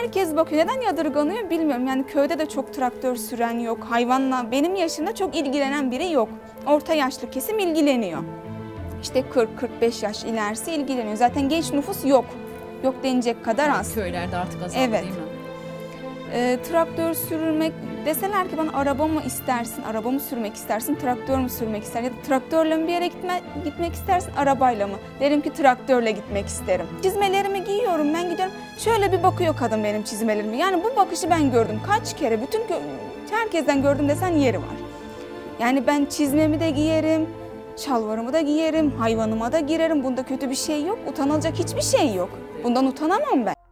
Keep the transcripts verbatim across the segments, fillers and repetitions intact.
herkes bakıyor. Neden yadırganıyor bilmiyorum. Yani köyde de çok traktör süren yok. Hayvanla benim yaşımda çok ilgilenen biri yok. Orta yaşlı kesim ilgileniyor. İşte kırk kırk beş yaş ilerisi ilgileniyor. Zaten genç nüfus yok. Yok denecek kadar az. Köylerde artık azaldı evet. değil mi? E, traktör sürmek deseler ki bana araba mı istersin, araba mı sürmek istersin, traktör mü sürmek istersin ya da traktörle mi bir yere gitme, gitmek istersin, arabayla mı? Derim ki traktörle gitmek isterim. Çizmelerimi giyiyorum, ben gidiyorum. Şöyle bir bakıyor kadın benim çizmelerimi. Yani bu bakışı ben gördüm. Kaç kere, bütün herkesten gördüm desen yeri var. Yani ben çizmemi de giyerim, şalvarımı da giyerim, hayvanıma da girerim. Bunda kötü bir şey yok, utanılacak hiçbir şey yok. Bundan utanamam ben.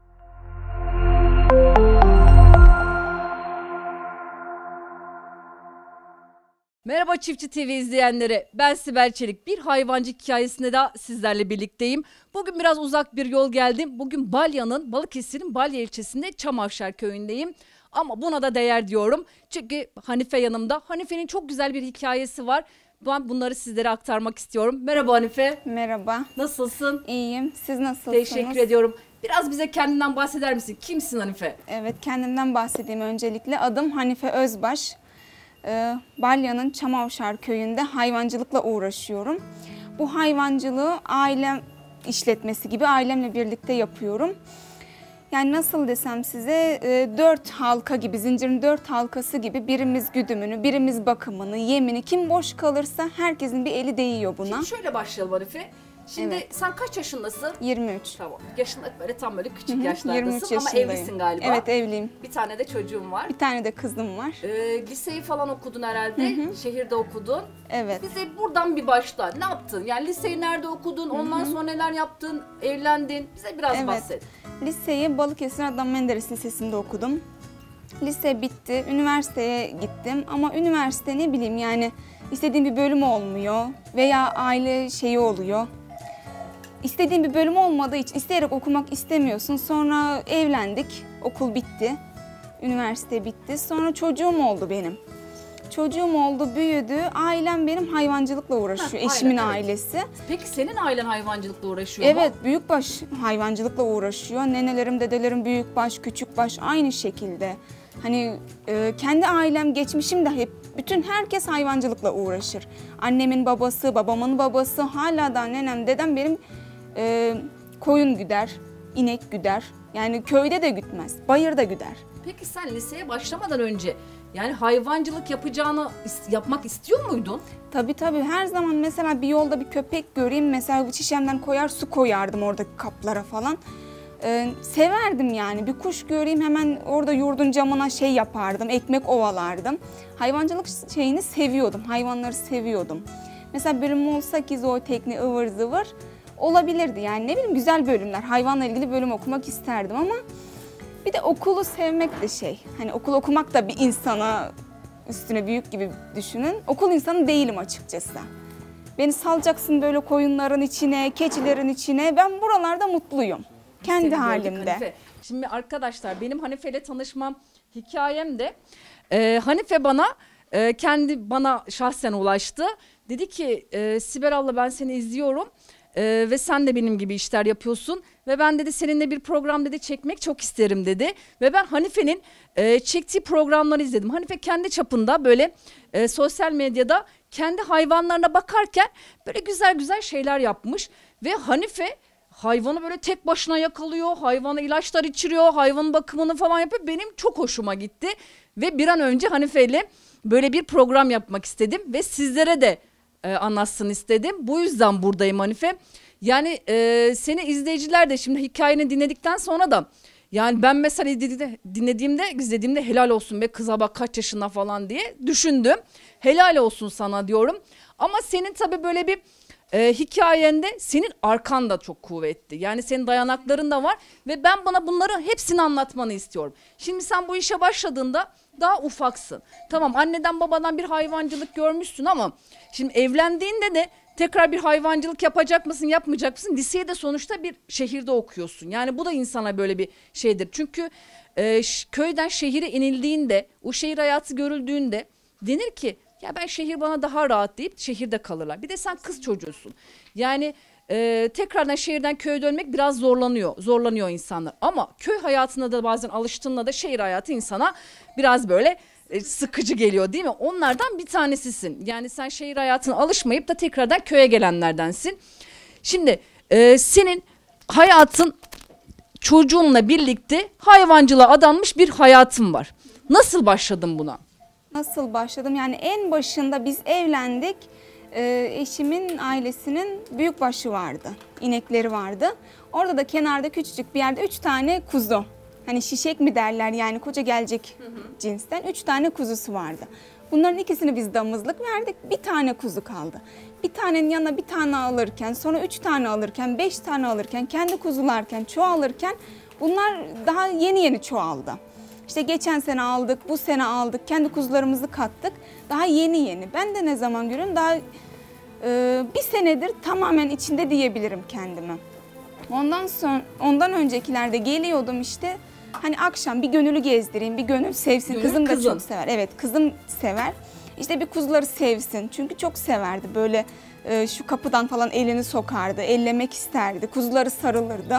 Merhaba Çiftçi T V izleyenleri, ben Sibel Çelik. Bir hayvancılık hikayesinde daha sizlerle birlikteyim. Bugün biraz uzak bir yol geldim. Bugün Balya'nın, Balıkesir'in Balya ilçesinde Çamavşar köyündeyim. Ama buna da değer diyorum. Çünkü Hanife yanımda. Hanife'nin çok güzel bir hikayesi var. Ben bunları sizlere aktarmak istiyorum. Merhaba Hanife. Merhaba. Nasılsın? İyiyim. Siz nasılsınız? Teşekkür ediyorum. Biraz bize kendinden bahseder misin? Kimsin Hanife? Evet, kendimden bahsedeyim öncelikle. Adım Hanife Özbaş. Ee, Balya'nın Çamavşar köyünde hayvancılıkla uğraşıyorum. Bu hayvancılığı ailem işletmesi gibi ailemle birlikte yapıyorum. Yani nasıl desem size, e, dört halka gibi, zincirin dört halkası gibi birimiz güdümünü, birimiz bakımını, yemini, kim boş kalırsa herkesin bir eli değiyor buna. Şimdi şöyle başlayalım Hanife. Şimdi Evet. sen kaç yaşındasın? yirmi üç. Tamam. Yaşında böyle tam böyle küçük Hı hı, yaşlardasın yirmi üç ama yaşındayım. evlisin galiba. Evet, evliyim. Bir tane de çocuğum var. Bir tane de kızım var. Ee, liseyi falan okudun herhalde. Hı hı. Şehirde okudun. Evet. Bize buradan bir başla. Ne yaptın? Yani liseyi nerede okudun? Ondan Hı hı. sonra neler yaptın? Evlendin. Bize biraz Evet. bahset. Liseyi Balıkesir Adnan Menderes Lisesi'nde okudum. Lise bitti, üniversiteye gittim ama üniversite ne bileyim yani istediğim bir bölüm olmuyor veya aile şeyi oluyor. İstediğim bir bölüm olmadığı için isteyerek okumak istemiyorsun. Sonra evlendik, okul bitti, üniversite bitti. Sonra çocuğum oldu benim. Çocuğum oldu, büyüdü. Ailem benim hayvancılıkla uğraşıyor, Heh, eşimin aynen, evet. ailesi. Peki senin ailen hayvancılıkla uğraşıyor mu? Evet, büyükbaş hayvancılıkla uğraşıyor. Nenelerim, dedelerim büyükbaş, küçükbaş aynı şekilde. Hani e, kendi ailem, geçmişim de hep, bütün herkes hayvancılıkla uğraşır. Annemin babası, babamın babası, hala da nenem, dedem benim e, koyun güder, inek güder. Yani köyde de gütmez, bayırda güder. Peki sen liseye başlamadan önce yani hayvancılık yapacağını yapmak istiyor muydun? Tabii tabii, her zaman mesela bir yolda bir köpek göreyim, mesela çişemden koyar su koyardım oradaki kaplara falan. Ee, severdim yani, bir kuş göreyim hemen orada yurdun camına şey yapardım, ekmek ovalardım. Hayvancılık şeyini seviyordum, hayvanları seviyordum. Mesela bölümüm olsa ki zootekni, ıvır zıvır olabilirdi yani, ne bileyim, güzel bölümler, hayvanla ilgili bölüm okumak isterdim ama bir de okulu sevmek de şey, hani okul okumak da bir insana üstüne büyük gibi düşünün. Okul insanı değilim açıkçası. Beni salacaksın böyle koyunların içine, keçilerin içine, ben buralarda mutluyum. Kendi Seni gördük halimde. Hanife. Şimdi arkadaşlar, benim Hanife ile tanışmam hikayem de e, Hanife bana e, kendi bana şahsen ulaştı. Dedi ki e, Sibel abla, ben seni izliyorum e, ve sen de benim gibi işler yapıyorsun ve ben dedi seninle bir program dedi çekmek çok isterim dedi. Ve ben Hanife'nin e, çektiği programları izledim. Hanife kendi çapında böyle e, sosyal medyada kendi hayvanlarına bakarken böyle güzel güzel şeyler yapmış ve Hanife hayvanı böyle tek başına yakalıyor, hayvana ilaçlar içiriyor, hayvanın bakımını falan yapıyor. Benim çok hoşuma gitti ve bir an önce Hanife ile böyle bir program yapmak istedim ve sizlere de e, anlatsın istedim. Bu yüzden buradayım Hanife. Yani e, seni izleyiciler de şimdi hikayeni dinledikten sonra da yani ben mesela dinlediğimde, izlediğimde helal olsun be kıza bak kaç yaşında falan diye düşündüm. Helal olsun sana diyorum. Ama senin tabii böyle bir Ee, hikayende senin arkan da çok kuvvetli. Yani senin dayanakların da var ve ben bana bunları hepsini anlatmanı istiyorum. Şimdi sen bu işe başladığında daha ufaksın. Tamam, anneden babadan bir hayvancılık görmüşsün ama şimdi evlendiğinde de tekrar bir hayvancılık yapacak mısın, yapmayacak mısın? Liseye de sonuçta bir şehirde okuyorsun. Yani bu da insana böyle bir şeydir. Çünkü e, köyden şehire inildiğinde, o şehir hayatı görüldüğünde denir ki ya ben şehir bana daha rahat deyip şehirde kalırlar. Bir de sen kız çocuğusun. Yani e, tekrardan şehirden köye dönmek biraz zorlanıyor. Zorlanıyor insanlar. Ama köy hayatına da bazen alıştığında da şehir hayatı insana biraz böyle e, sıkıcı geliyor değil mi? Onlardan bir tanesisin. Yani sen şehir hayatına alışmayıp da tekrardan köye gelenlerdensin. Şimdi e, senin hayatın çocuğunla birlikte hayvancılığa adanmış bir hayatın var. Nasıl başladın buna? Nasıl başladım? Yani en başında biz evlendik. Ee, eşimin ailesinin büyükbaşı vardı. İnekleri vardı. Orada da kenarda küçücük bir yerde üç tane kuzu. Hani şişek mi derler, yani koca gelecek hı hı. cinsten üç tane kuzusu vardı. Bunların ikisini biz damızlık verdik. Bir tane kuzu kaldı. Bir tanenin yanına bir tane alırken, sonra üç tane alırken, beş tane alırken, kendi kuzularken, çoğalırken bunlar daha yeni yeni çoğaldı. İşte geçen sene aldık, bu sene aldık, kendi kuzularımızı kattık. Daha yeni yeni. Ben de ne zaman görüyorum, daha e, bir senedir tamamen içinde diyebilirim kendime. Ondan sonra, ondan öncekilerde geliyordum işte. Hani akşam bir Gönül'ü gezdireyim, bir Gönül sevsin. Gönül kızım da kızın. çok sever. Evet, kızım sever. İşte bir kuzuları sevsin. Çünkü çok severdi. Böyle e, şu kapıdan falan elini sokardı, ellemek isterdi. Kuzuları sarılırdı.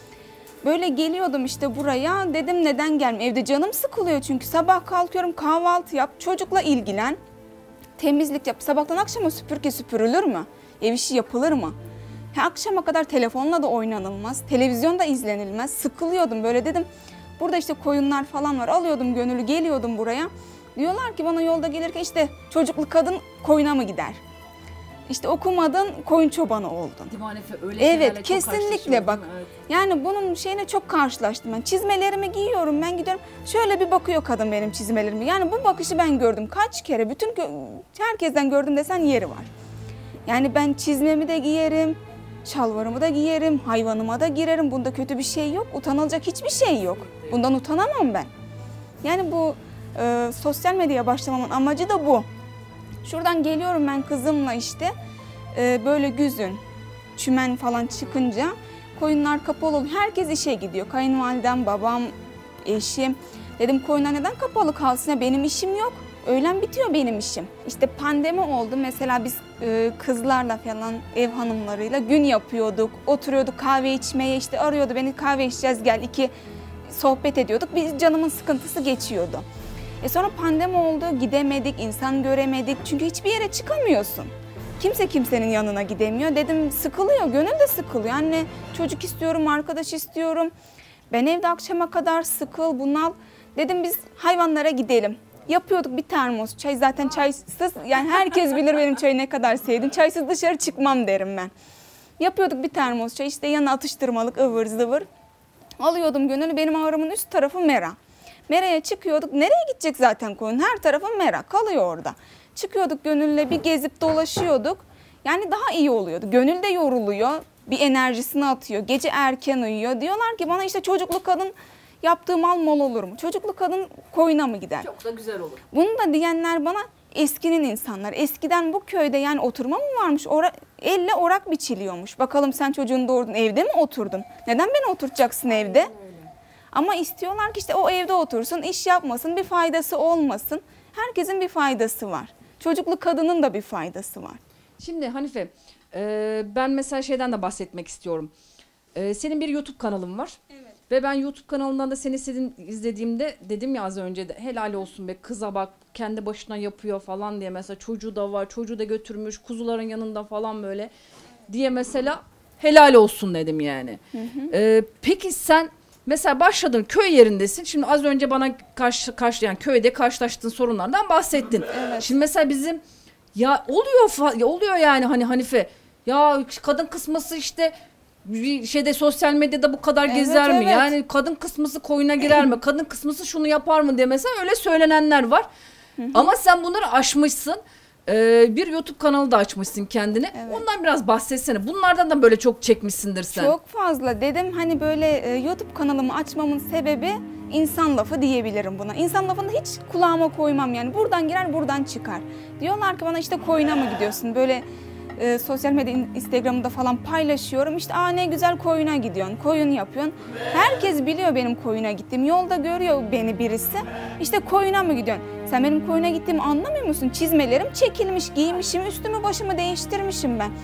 Böyle geliyordum işte buraya. Dedim neden gelmeyeyim? Evde canım sıkılıyor çünkü. Sabah kalkıyorum, kahvaltı yap, çocukla ilgilen. Temizlik yap. Sabahtan akşama süpürge süpürülür mü? Ev işi yapılır mı? Ha, akşama kadar telefonla da oynanılmaz. Televizyonda izlenilmez. Sıkılıyordum böyle, dedim. Burada işte koyunlar falan var. Alıyordum Gönül'ü, geliyordum buraya. Diyorlar ki bana yolda gelirken işte çocuklu kadın koyuna mı gider? İşte okumadın, koyun çobanı oldun. Değil mi Hanife? Öyle Evet, kesinlikle bak. Evet. Yani bunun şeyine çok karşılaştım ben. Çizmelerimi giyiyorum, ben gidiyorum. Şöyle bir bakıyor kadın benim çizmelerimi. Yani bu bakışı ben gördüm kaç kere. Bütün herkesten gördüm desen yeri var. Yani ben çizmemi de giyerim, şalvarımı da giyerim, hayvanıma da girerim. Bunda kötü bir şey yok, utanılacak hiçbir şey yok. Bundan utanamam ben. Yani bu e, sosyal medyaya başlamamın amacı da bu. Şuradan geliyorum ben kızımla işte e, böyle güzün, çümen falan çıkınca koyunlar kapalı oluyor. Herkes işe gidiyor. Kayınvalidem, babam, eşim. Dedim koyunlar neden kapalı kalsın ya, benim işim yok. Öğlen bitiyor benim işim. İşte pandemi oldu. Mesela biz e, kızlarla falan, ev hanımlarıyla gün yapıyorduk. Oturuyorduk kahve içmeye, işte arıyordu beni, kahve içeceğiz gel, iki sohbet ediyorduk. Biz canımın sıkıntısı geçiyordu. E sonra pandemi oldu, gidemedik, insan göremedik. Çünkü hiçbir yere çıkamıyorsun. Kimse kimsenin yanına gidemiyor. Dedim sıkılıyor, Gönül de sıkılıyor. Anne çocuk istiyorum, arkadaş istiyorum. Ben evde akşama kadar sıkıl, bunal. Dedim biz hayvanlara gidelim. Yapıyorduk bir termos çay, zaten çaysız, yani herkes bilir benim çayı ne kadar sevdim. Çaysız dışarı çıkmam derim ben. Yapıyorduk bir termos çay, işte yanına atıştırmalık ıvır zıvır. Alıyordum Gönül'ü, benim ağrımın üst tarafı mera. Mera'ya çıkıyorduk. Nereye gidecek zaten koyun? Her tarafı mera. Kalıyor orada. Çıkıyorduk Gönül'le bir gezip dolaşıyorduk. Yani daha iyi oluyordu. Gönül de yoruluyor. Bir enerjisini atıyor. Gece erken uyuyor. Diyorlar ki bana işte çocuklu kadın yaptığı mal mol olur mu? Çocuklu kadın koyuna mı gider? Çok da güzel olur. Bunu da diyenler bana eskinin insanlar. Eskiden bu köyde yani oturma mı varmış? Ora, elle orak biçiliyormuş. Bakalım sen çocuğunu doğurdun, evde mi oturdun? Neden beni oturtacaksın evde? Ama istiyorlar ki işte o evde otursun, iş yapmasın, bir faydası olmasın. Herkesin bir faydası var. Çocuklu kadının da bir faydası var. Şimdi Hanife, e, ben mesela şeyden de bahsetmek istiyorum. E, senin bir YouTube kanalın var. Evet. Ve ben YouTube kanalından da seni izlediğim, izlediğimde dedim ya az önce de helal olsun be, kıza bak kendi başına yapıyor falan diye, mesela çocuğu da var, çocuğu da götürmüş kuzuların yanında falan böyle diye, mesela helal olsun dedim yani. Hı hı. E, peki sen mesela başladın, köy yerindesin. Şimdi az önce bana karşı karşılayan köyde karşılaştığın sorunlardan bahsettin. Evet. Şimdi mesela bizim ya oluyor ya oluyor yani hani Hanife, ya kadın kısması işte bir şeyde sosyal medyada bu kadar evet, gezer mi? Evet. Yani kadın kısmısı koyuna girer mi? Kadın kısmısı şunu yapar mı diye mesela öyle söylenenler var. Hı hı. Ama sen bunları aşmışsın. Ee, bir YouTube kanalı da açmışsın kendine. Evet. Ondan biraz bahsetsene. Bunlardan da böyle çok çekmişsindir sen. Çok fazla. Dedim hani böyle e, YouTube kanalımı açmamın sebebi insan lafı diyebilirim buna. İnsan lafını hiç kulağıma koymam yani. Buradan girer buradan çıkar. Diyorlar ki bana işte koyuna mı gidiyorsun? Böyle e, sosyal medya, Instagram'da falan paylaşıyorum. İşte aa ne güzel koyuna gidiyorsun, koyun yapıyorsun. Herkes biliyor benim koyuna gittiğim. Yolda görüyor beni birisi. İşte koyuna mı gidiyorsun? Sen benim koyuna gittiğimi anlamıyor musun? Çizmelerim çekilmiş, giymişim, üstümü başımı değiştirmişim ben.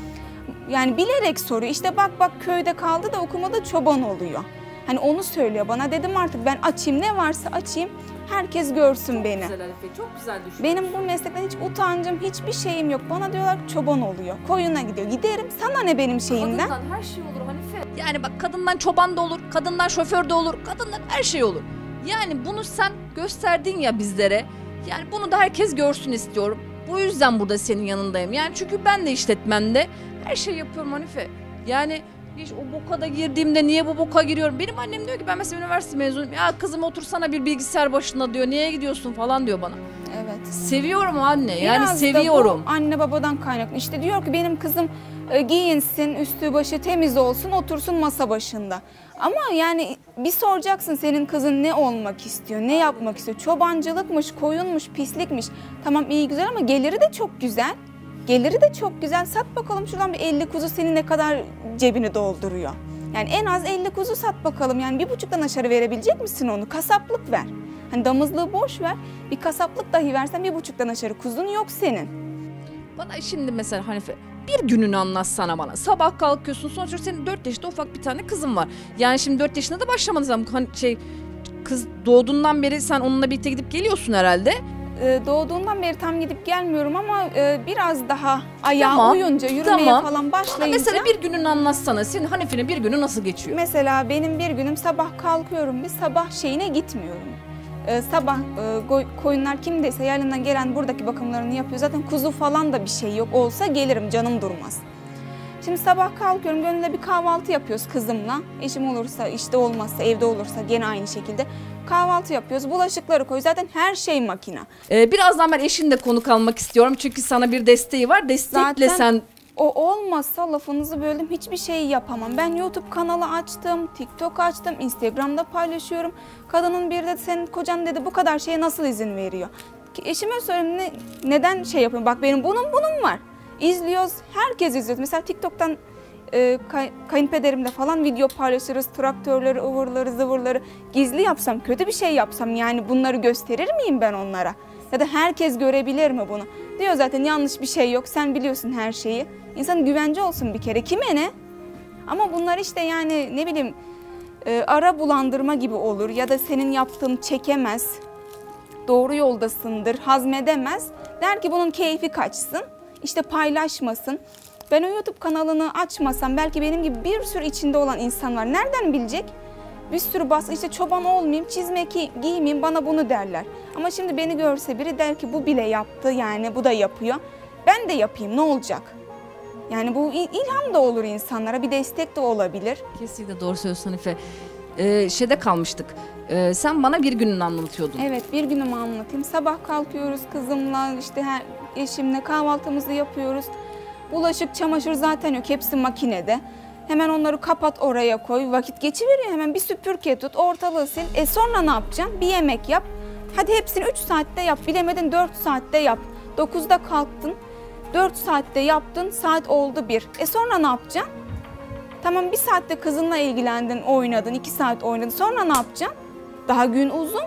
Yani bilerek soruyor. İşte bak bak köyde kaldı da okumada çoban oluyor. Hani onu söylüyor bana. Dedim artık ben açayım, ne varsa açayım. Herkes görsün Çok beni. güzel Hanife, çok güzel düşünmüşsün. Benim bu meslekten hiç utancım, hiçbir şeyim yok. Bana diyorlar ki çoban oluyor. Koyuna gidiyor. Giderim. Sana ne benim şeyimden? Kadından her şey olur Hanife. Yani bak, kadından çoban da olur, kadından şoför de olur, kadından her şey olur. Yani bunu sen gösterdin ya bizlere. Yani bunu da herkes görsün istiyorum. Bu yüzden burada senin yanındayım. Yani çünkü ben de işletmemde her şey yapıyorum Hanife. Yani hiç o boka da girdiğimde niye bu boka giriyorum? Benim annem diyor ki, ben mesela üniversite mezunuyum. Ya kızım otursana bir bilgisayar başında diyor. Niye gidiyorsun falan diyor bana. Evet. Seviyorum anne. Yani Biraz seviyorum. da bu anne babadan kaynaklı. İşte diyor ki benim kızım e, giyinsin, üstü başı temiz olsun, otursun masa başında. Ama yani bir soracaksın, senin kızın ne olmak istiyor, ne yapmak istiyor? Çobancılıkmış, koyunmuş, pislikmiş. Tamam iyi güzel ama geliri de çok güzel. Geliri de çok güzel. Sat bakalım şuradan bir elli kuzu, seni ne kadar cebini dolduruyor. Yani en az elli kuzu sat bakalım. Yani bir buçuktan aşağı verebilecek misin onu? Kasaplık ver. Hani damızlığı boş ver. Bir kasaplık dahi versen bir buçuktan aşağı kuzun yok senin. Bana şimdi mesela Hanife, bir gününü anlatsana bana. Sabah kalkıyorsun, sonuçta senin dört yaşında ufak bir tane kızın var. Yani şimdi dört yaşında da başlamadın sen. Hani şey, kız doğduğundan beri sen onunla birlikte gidip geliyorsun herhalde. Ee, doğduğundan beri tam gidip gelmiyorum ama e, biraz daha ayağa Tamam, uyunca, yürümeye tamam. falan başlayınca. Mesela bir gününü anlatsana. Senin Hanife'nin bir günü nasıl geçiyor? Mesela benim bir günüm sabah kalkıyorum, bir sabah şeyine gitmiyorum. Ee, sabah e, koyunlar kimdeyse yayladan gelen buradaki bakımlarını yapıyor. Zaten kuzu falan da bir şey yok. Olsa gelirim, canım durmaz. Şimdi sabah kalkıyorum, gönlümde bir kahvaltı yapıyoruz kızımla. Eşim olursa, işte olmazsa, evde olursa gene aynı şekilde kahvaltı yapıyoruz. Bulaşıkları koy. Zaten her şey makine. Ee, birazdan ben eşinle konuk almak istiyorum. Çünkü sana bir desteği var. Destekle Zaten sen. O olmazsa, lafınızı böldüm, hiçbir şey yapamam. Ben YouTube kanalı açtım, TikTok açtım, Instagram'da paylaşıyorum. Kadının biri de senin kocan dedi bu kadar şeye nasıl izin veriyor? Ki eşime söyledim, ne, neden şey yapıyorum? Bak benim bunun bunun var. İzliyoruz, herkes izliyor. Mesela TikTok'tan e, kay, kayınpederimle falan video paylaşırız. Traktörleri, ıvırları, zıvırları. Gizli yapsam, kötü bir şey yapsam yani bunları gösterir miyim ben onlara? Ya da herkes görebilir mi bunu? Diyor zaten yanlış bir şey yok, sen biliyorsun her şeyi. İnsanın güvence olsun bir kere, kime ne? Ama bunlar işte yani ne bileyim e, ara bulandırma gibi olur ya da senin yaptığın çekemez, doğru yoldasındır, hazmedemez. Der ki bunun keyfi kaçsın, işte paylaşmasın. Ben o YouTube kanalını açmasam belki benim gibi bir sürü içinde olan insan var. Nereden bilecek? Bir sürü baskı, işte çoban olmayayım, çizme giymeyeyim, bana bunu derler. Ama şimdi beni görse biri der ki bu bile yaptı, yani bu da yapıyor. Ben de yapayım, ne olacak? Yani bu ilham da olur insanlara, bir destek de olabilir. Kesinlikle doğru söylüyorsun Hanife. Ee, şeyde kalmıştık. Ee, sen bana bir gününü anlatıyordun. Evet, bir günümü anlatayım. Sabah kalkıyoruz kızımla, işte her, eşimle kahvaltımızı yapıyoruz. Bulaşık, çamaşır zaten yok, hepsi makinede. Hemen onları kapat, oraya koy, vakit geçiveriyor. Hemen bir süpürge tut, ortalığı sil. E sonra ne yapacaksın? Bir yemek yap. Hadi hepsini üç saatte yap, bilemedin dört saatte yap. dokuzda kalktın, dört saatte yaptın, saat oldu bir. E sonra ne yapacaksın? Tamam, bir saatte kızınla ilgilendin, oynadın, iki saat oynadın. Sonra ne yapacaksın? Daha gün uzun.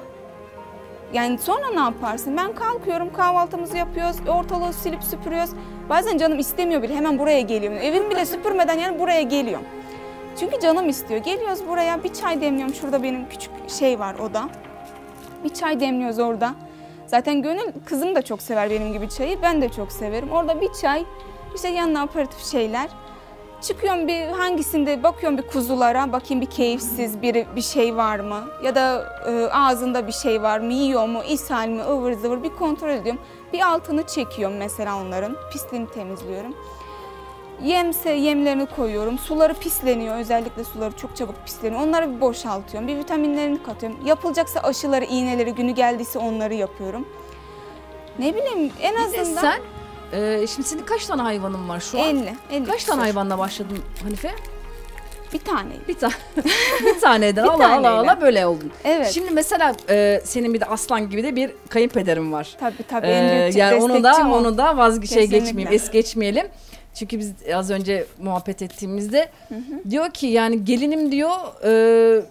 Yani sonra ne yaparsın? Ben kalkıyorum, kahvaltımızı yapıyoruz, ortalığı silip süpürüyoruz. Bazen canım istemiyor bile, hemen buraya geliyorum. Evimi bile süpürmeden yani buraya geliyorum. Çünkü canım istiyor. Geliyoruz buraya, bir çay demliyorum. Şurada benim küçük şey var, oda. Bir çay demliyoruz orada. Zaten Gönül, kızım da çok sever benim gibi çayı. Ben de çok severim. Orada bir çay, işte yanına aperatif şeyler. Çıkıyorum, bir hangisinde bakıyorum bir kuzulara, bakayım bir keyifsiz bir, bir şey var mı? Ya da e, ağzında bir şey var mı, yiyor mu, ishal mi, ıvır zıvır bir kontrol ediyorum. Bir altını çekiyorum mesela onların, pisliğini temizliyorum. Yemse yemlerini koyuyorum, suları pisleniyor, özellikle suları çok çabuk pisleniyor. Onları bir boşaltıyorum, bir vitaminlerini katıyorum. Yapılacaksa aşıları, iğneleri, günü geldiyse onları yapıyorum. Ne bileyim, en Bir azından... de sen, e, şimdi senin kaç tane hayvanın var şu an? elli. elli Kaç tane küsur. hayvanla başladın Hanife? Bir tane. Bir tane. Bir taneden Bir Allah Allah taneyle. Allah böyle oldun. Evet. Şimdi mesela e, senin bir de aslan gibi de bir kayınpederim var. Tabii tabii. Ee, En büyük yani onu da destekçim o. onu da vazgeç şey Kesinlikle. geçmeyeyim, es geçmeyelim. Çünkü biz az önce muhabbet ettiğimizde Hı hı. diyor ki yani gelinim diyor e,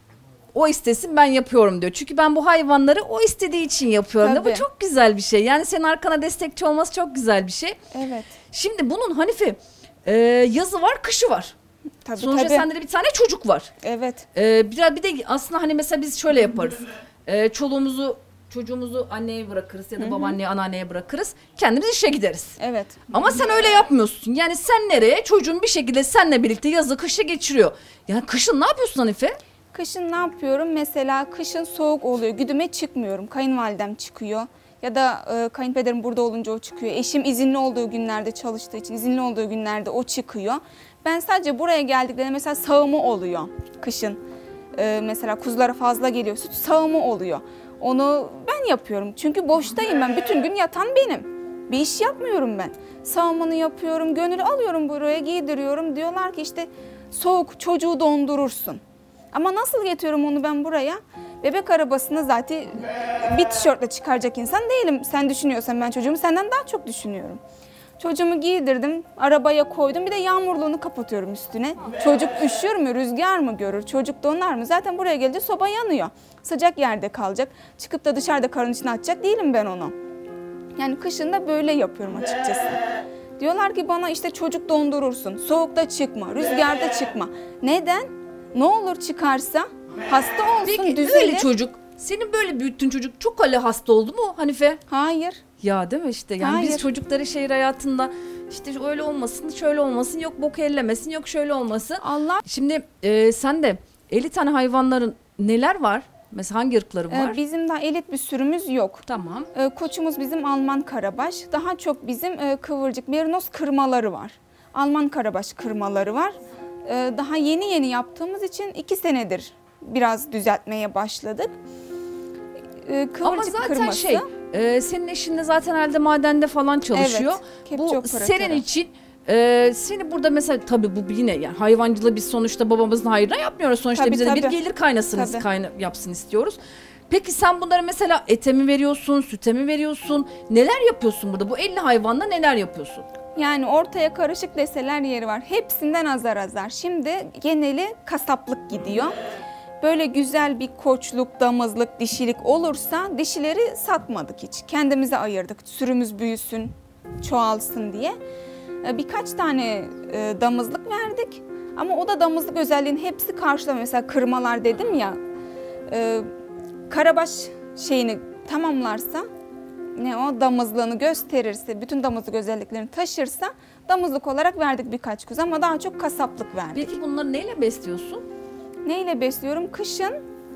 o istesin ben yapıyorum diyor. Çünkü ben bu hayvanları o istediği için yapıyorum diyor. Tabii. Bu çok güzel bir şey. Yani senin arkana destekçi olması çok güzel bir şey. Evet. Şimdi bunun Hanife e, yazı var, kışı var. Tabii, Sonuçta tabii. sende de bir tane çocuk var. Evet. E, bir, bir de aslında hani mesela biz şöyle yaparız. E, çoluğumuzu, çocuğumuzu anneye bırakırız ya da babaanneye, anneanneye bırakırız. Kendimiz işe gideriz. Evet. Ama sen öyle yapmıyorsun. Yani sen nereye? Çocuğun bir şekilde seninle birlikte yazı, kışı geçiriyor. Yani kışın ne yapıyorsun Hanife? Kışın ne yapıyorum? Mesela kışın soğuk oluyor. Güdüme çıkmıyorum. Kayınvalidem çıkıyor. Ya da e, kayınpederim burada olunca o çıkıyor. Eşim izinli olduğu günlerde çalıştığı için izinli olduğu günlerde o çıkıyor. Ben sadece buraya geldiklerinde mesela sağımı oluyor kışın. E, mesela kuzulara fazla geliyor. Süt sağımı oluyor. Onu ben yapıyorum. Çünkü boştayım ben. Bütün gün yatan benim. Bir iş yapmıyorum ben. Sağımını yapıyorum. Gönül alıyorum buraya, giydiriyorum. Diyorlar ki işte soğuk, çocuğu dondurursun. Ama nasıl getiriyorum onu ben buraya? Bebek arabasında zaten bir tişörtle çıkaracak insan değilim. Sen düşünüyorsan ben çocuğumu senden daha çok düşünüyorum. Çocuğumu giydirdim, arabaya koydum. Bir de yağmurluğunu kapatıyorum üstüne. Çocuk üşür mü, rüzgar mı görür, çocuk donar mı? Zaten buraya gelince soba yanıyor. Sıcak yerde kalacak. Çıkıp da dışarıda karın içine atacak değilim ben onu. Yani kışın da böyle yapıyorum açıkçası. Diyorlar ki bana işte çocuk dondurursun, soğukta çıkma, rüzgarda çıkma. Neden? Ne olur çıkarsa hasta olsun, Peki düzelir. öyle çocuk, senin böyle büyüttüğün çocuk çok öyle hasta oldu mu Hanife? Hayır. Ya değil mi işte? Yani Hayır. biz çocukları şehir hayatında işte öyle olmasın, şöyle olmasın, yok boku ellemesin, yok şöyle olmasın. Allah. Şimdi e, sen de elli tane hayvanların neler var? Mesela hangi ırkları var? Ee, bizim daha elit bir sürümüz yok. Tamam. Ee, koçumuz bizim Alman karabaş. Daha çok bizim e, kıvırcık merinos kırmaları var. Alman karabaş kırmaları var. Ee, daha yeni yeni yaptığımız için iki senedir biraz düzeltmeye başladık. Ee, kıvırcık Ama zaten kırması. şey, e, senin eşin de zaten herhalde madende falan çalışıyor. Evet, kepçe Bu operatörü. senin için e, seni burada mesela tabii bu yine yani hayvancılığı biz sonuçta babamızın hayrına yapmıyoruz. Sonuçta Tabii, bize de bir tabii. gelir kaynasın, Tabii. kayna, yapsın istiyoruz. Peki sen bunları mesela ete mi veriyorsun, süte mi veriyorsun? Neler yapıyorsun burada? Bu elli hayvanla neler yapıyorsun? Yani ortaya karışık deseler yeri var. Hepsinden azar azar. Şimdi geneli kasaplık gidiyor. Böyle güzel bir koçluk, damızlık, dişilik olursa dişileri satmadık hiç. Kendimize ayırdık. Sürümüz büyüsün, çoğalsın diye. Birkaç tane damızlık verdik. Ama o da damızlık özelliğinin hepsi karşılamıyor. Mesela kırmalar dedim ya. Karabaş şeyini tamamlarsa, ne o damızlığını gösterirse, bütün damızlık özelliklerini taşırsa damızlık olarak verdik birkaç kuzu ama daha çok kasaplık verdik. Peki bunları neyle besliyorsun? Neyle besliyorum? Kışın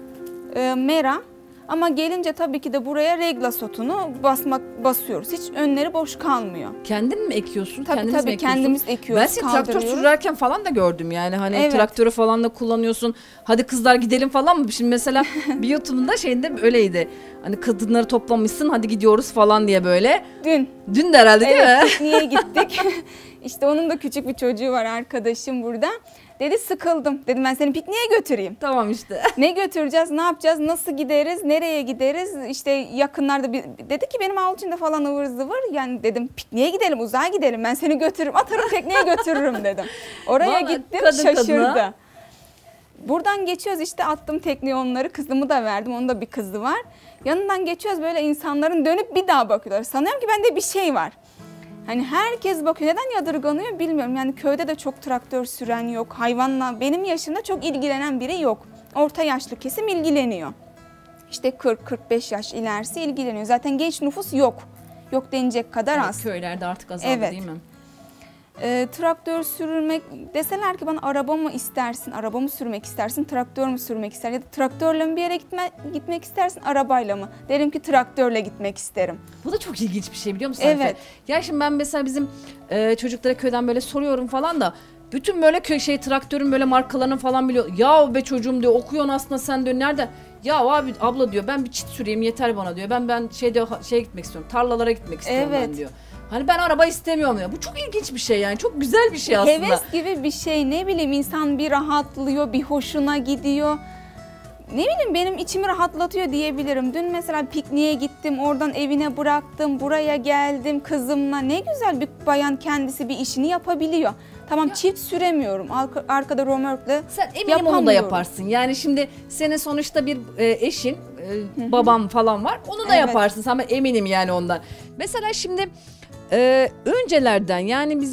e, mera ama gelince tabii ki de buraya reglas otunu basmak basıyoruz. Hiç önleri boş kalmıyor. Kendin mi ekiyorsun? Tabii kendiniz tabii mi ekiyorsun? kendimiz ekiyoruz, Ben seni traktör kaldırıyoruz. sürerken falan da gördüm yani hani Evet. traktörü falan da kullanıyorsun. Hadi kızlar gidelim falan mı? Şimdi mesela bir YouTube'un da şeyinde öyleydi. Hani kadınları toplamışsın hadi gidiyoruz falan diye böyle. Dün. Dün de herhalde değil Evet, mi? pikniğe gittik. İşte onun da küçük bir çocuğu var, arkadaşım burada. Dedi sıkıldım. Dedim ben seni pikniğe götüreyim. Tamam işte. Ne götüreceğiz, ne yapacağız, nasıl gideriz, nereye gideriz? İşte yakınlarda bir, dedi ki benim avlu içinde falan ıvır zıvır. Yani dedim pikniğe gidelim, uzağa gidelim. Ben seni götürürüm, atarım tekneye götürürüm dedim. Oraya Vallahi gittim, kadın şaşırdı. kadına. Buradan geçiyoruz işte, attım tekneye onları, kızımı da verdim. Onun da bir kızı var. Yanından geçiyoruz, böyle insanların dönüp bir daha bakıyorlar. Sanıyorum ki bende bir şey var. Hani herkes bakıyor. Neden yadırganıyor bilmiyorum. Yani köyde de çok traktör süren yok. Hayvanla benim yaşımda çok ilgilenen biri yok. Orta yaşlı kesim ilgileniyor. İşte kırk kırk beş yaş ilerisi ilgileniyor. Zaten genç nüfus yok. Yok denecek kadar Evet, az. köylerde artık azaldı Evet. değil mi? E, traktör sürmek deseler ki bana araba mı istersin, araba mı sürmek istersin, traktör mü sürmek ister ya da traktörle mi bir yere gitme, gitmek istersin, arabayla mı? Derim ki traktörle gitmek isterim. Bu da çok ilginç bir şey biliyor musun? Evet. Hanife? Ya şimdi ben mesela bizim e, çocuklara köyden böyle soruyorum falan da bütün böyle köy şey traktörün böyle markalarını falan biliyor. Ya be çocuğum diyor, okuyorsun aslında sen diyor, nerede? Ya abi abla diyor, ben bir çit süreyim yeter bana diyor. Ben ben şey diyor, şeye gitmek istiyorum, tarlalara gitmek istiyorum Evet. ben diyor. Hani ben araba istemiyorum ya. Bu çok ilginç bir şey yani. Çok güzel bir şey aslında. Heves gibi bir şey, ne bileyim, insan bir rahatlıyor, bir hoşuna gidiyor. Ne bileyim, benim içimi rahatlatıyor diyebilirim. Dün mesela pikniğe gittim, oradan evine bıraktım, buraya geldim kızımla. Ne güzel, bir bayan kendisi bir işini yapabiliyor. Tamam, çift süremiyorum, Arka, arkada römorkle Sen eminim onu da yapamıyorum. yaparsın. Yani şimdi senin sonuçta bir e, eşin, e, babam falan var. Onu da Evet. yaparsın. Sen ben eminim yani ondan. Mesela şimdi e, öncelerden yani bizim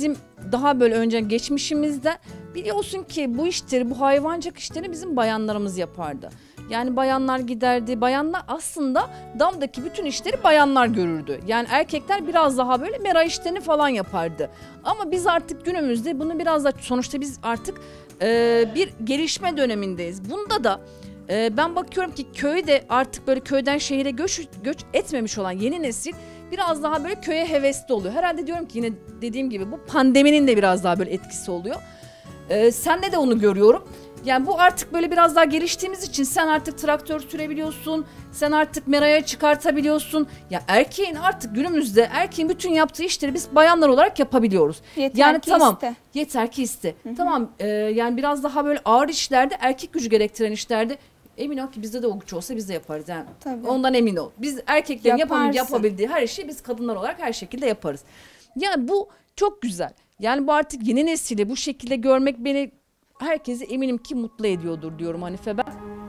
daha böyle önce geçmişimizde biliyorsun ki bu işleri, bu hayvancılık işlerini bizim bayanlarımız yapardı. Yani bayanlar giderdi. Bayanlar aslında damdaki bütün işleri bayanlar görürdü. Yani erkekler biraz daha böyle mera işlerini falan yapardı. Ama biz artık günümüzde bunu biraz da, sonuçta biz artık e, bir gelişme dönemindeyiz. Bunda da e, ben bakıyorum ki köyde artık böyle köyden şehire göç, göç etmemiş olan yeni nesil biraz daha böyle köye hevesli oluyor. Herhalde diyorum ki yine dediğim gibi bu pandeminin de biraz daha böyle etkisi oluyor. E, sende de onu görüyorum. Yani bu artık böyle biraz daha geliştiğimiz için sen artık traktör sürebiliyorsun, sen artık meraya çıkartabiliyorsun. Ya erkeğin artık günümüzde erkeğin bütün yaptığı işleri biz bayanlar olarak yapabiliyoruz. Yeter yani ki tamam, iste. Yeter ki iste. Hı hı. Tamam e, yani biraz daha böyle ağır işlerde, erkek gücü gerektiren işlerde emin ol ki bizde de o güç olsa biz de yaparız. Yani Tabii. ondan emin ol. Biz erkeklerin Yaparsın. yapabil- yapabildiği her şeyi biz kadınlar olarak her şekilde yaparız. Yani bu çok güzel. Yani bu artık yeni nesili bu şekilde görmek beni, herkesi eminim ki mutlu ediyordur diyorum Hanife ben.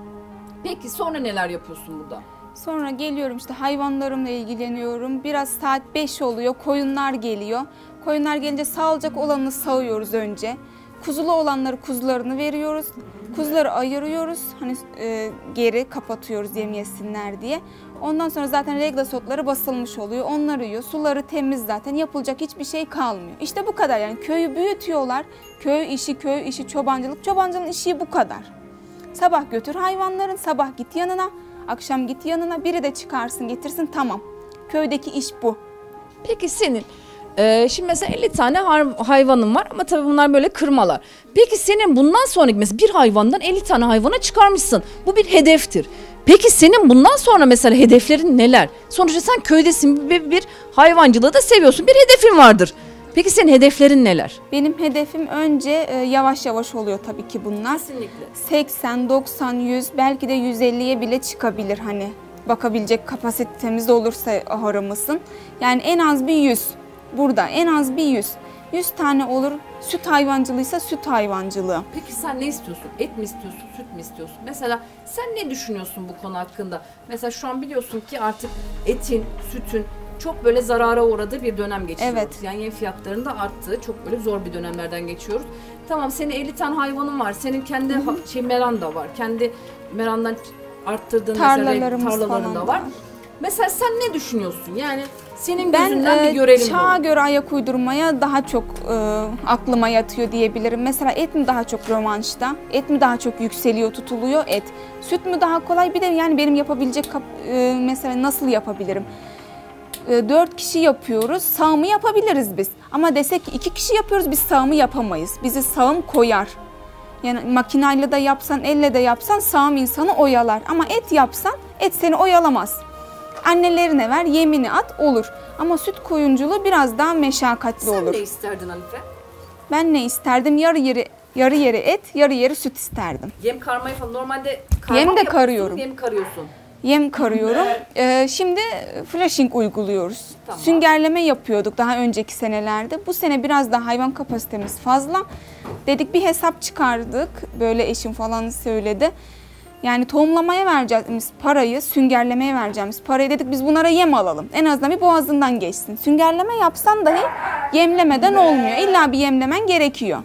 Peki sonra neler yapıyorsun burada? Sonra geliyorum işte hayvanlarımla ilgileniyorum. Biraz saat beş oluyor. Koyunlar geliyor. Koyunlar gelince sağılacak olanını sağıyoruz önce. Kuzulu olanları kuzularını veriyoruz. Kuzuları ayırıyoruz. Hani e, geri kapatıyoruz yem yesinler diye. Ondan sonra zaten reglasotları basılmış oluyor. Onları yiyor. Suları temiz zaten. Yapılacak hiçbir şey kalmıyor. İşte bu kadar yani. Köyü büyütüyorlar. Köy işi, köy işi, çobancılık. Çobancılığın işi bu kadar. Sabah götür hayvanların, sabah git yanına, akşam git yanına. Biri de çıkarsın getirsin, tamam. Köydeki iş bu. Peki senin e, şimdi mesela elli tane har- hayvanın var ama tabii bunlar böyle kırmalar. Peki senin bundan sonraki mesela bir hayvandan elli tane hayvana çıkarmışsın. Bu bir hedeftir. Peki senin bundan sonra mesela hedeflerin neler? Sonuçta sen köydesin ve bir hayvancılığı da seviyorsun. Bir hedefin vardır. Peki senin hedeflerin neler? Benim hedefim önce e, yavaş yavaş oluyor tabii ki bunlar. Kesinlikle. seksen, doksan, yüz belki de yüz elliye bile çıkabilir hani. Bakabilecek kapasitemiz olursa ahırımızın. Yani en az bir yüz. Burada en az bir yüz. yüz tane olur. Süt hayvancılığıysa süt hayvancılığı. Peki sen ne istiyorsun? Et mi istiyorsun, süt mü istiyorsun? Mesela sen ne düşünüyorsun bu konu hakkında? Mesela şu an biliyorsun ki artık etin, sütün çok böyle zarara uğradığı bir dönem geçiyoruz. Evet. Yani yem fiyatlarının da arttığı çok böyle zor bir dönemlerden geçiyoruz. Tamam, senin elli tane hayvanın var. Senin kendi ha- şey meran da var. Kendi merandan arttırdığın Tarlalarımız mesela tarlaların falan da da var. var. Mesela sen ne düşünüyorsun? Yani senin Ben gözünden e, bir görelim çağa bunu. göre ayak uydurmaya daha çok e, aklıma yatıyor diyebilirim. Mesela et mi daha çok rövanşta? Et mi daha çok yükseliyor, tutuluyor? Et. Süt mü daha kolay? Bir de yani benim yapabilecek kap- e, mesela nasıl yapabilirim? E, dört kişi yapıyoruz. Sağımı yapabiliriz biz. Ama desek ki iki kişi yapıyoruz, biz sağımı yapamayız. Bizi sağım koyar. Yani makinayla da yapsan, elle de yapsan sağım insanı oyalar. Ama et yapsan et seni oyalamaz. Annelerine ver, yemini at, olur. Ama süt koyunculuğu biraz daha meşakkatli Sen olur. ne isterdin Hanife? Ben ne isterdim? Yarı yeri yarı yeri et, yarı yeri süt isterdim. Yem karmayı falan normalde karma Yem mı de yapıyorsun, karıyorum. Yem karıyorsun. Yem karıyorum. Ee, şimdi flashing uyguluyoruz. Tamam. Süngerleme yapıyorduk daha önceki senelerde. Bu sene biraz daha hayvan kapasitemiz fazla. Dedik bir hesap çıkardık. Böyle eşim falan söyledi. Yani tohumlamaya vereceğimiz parayı, süngerlemeye vereceğimiz parayı dedik biz bunlara yem alalım. En azından bir boğazından geçsin. Süngerleme yapsan dahi yemlemeden olmuyor. İlla bir yemlemen gerekiyor.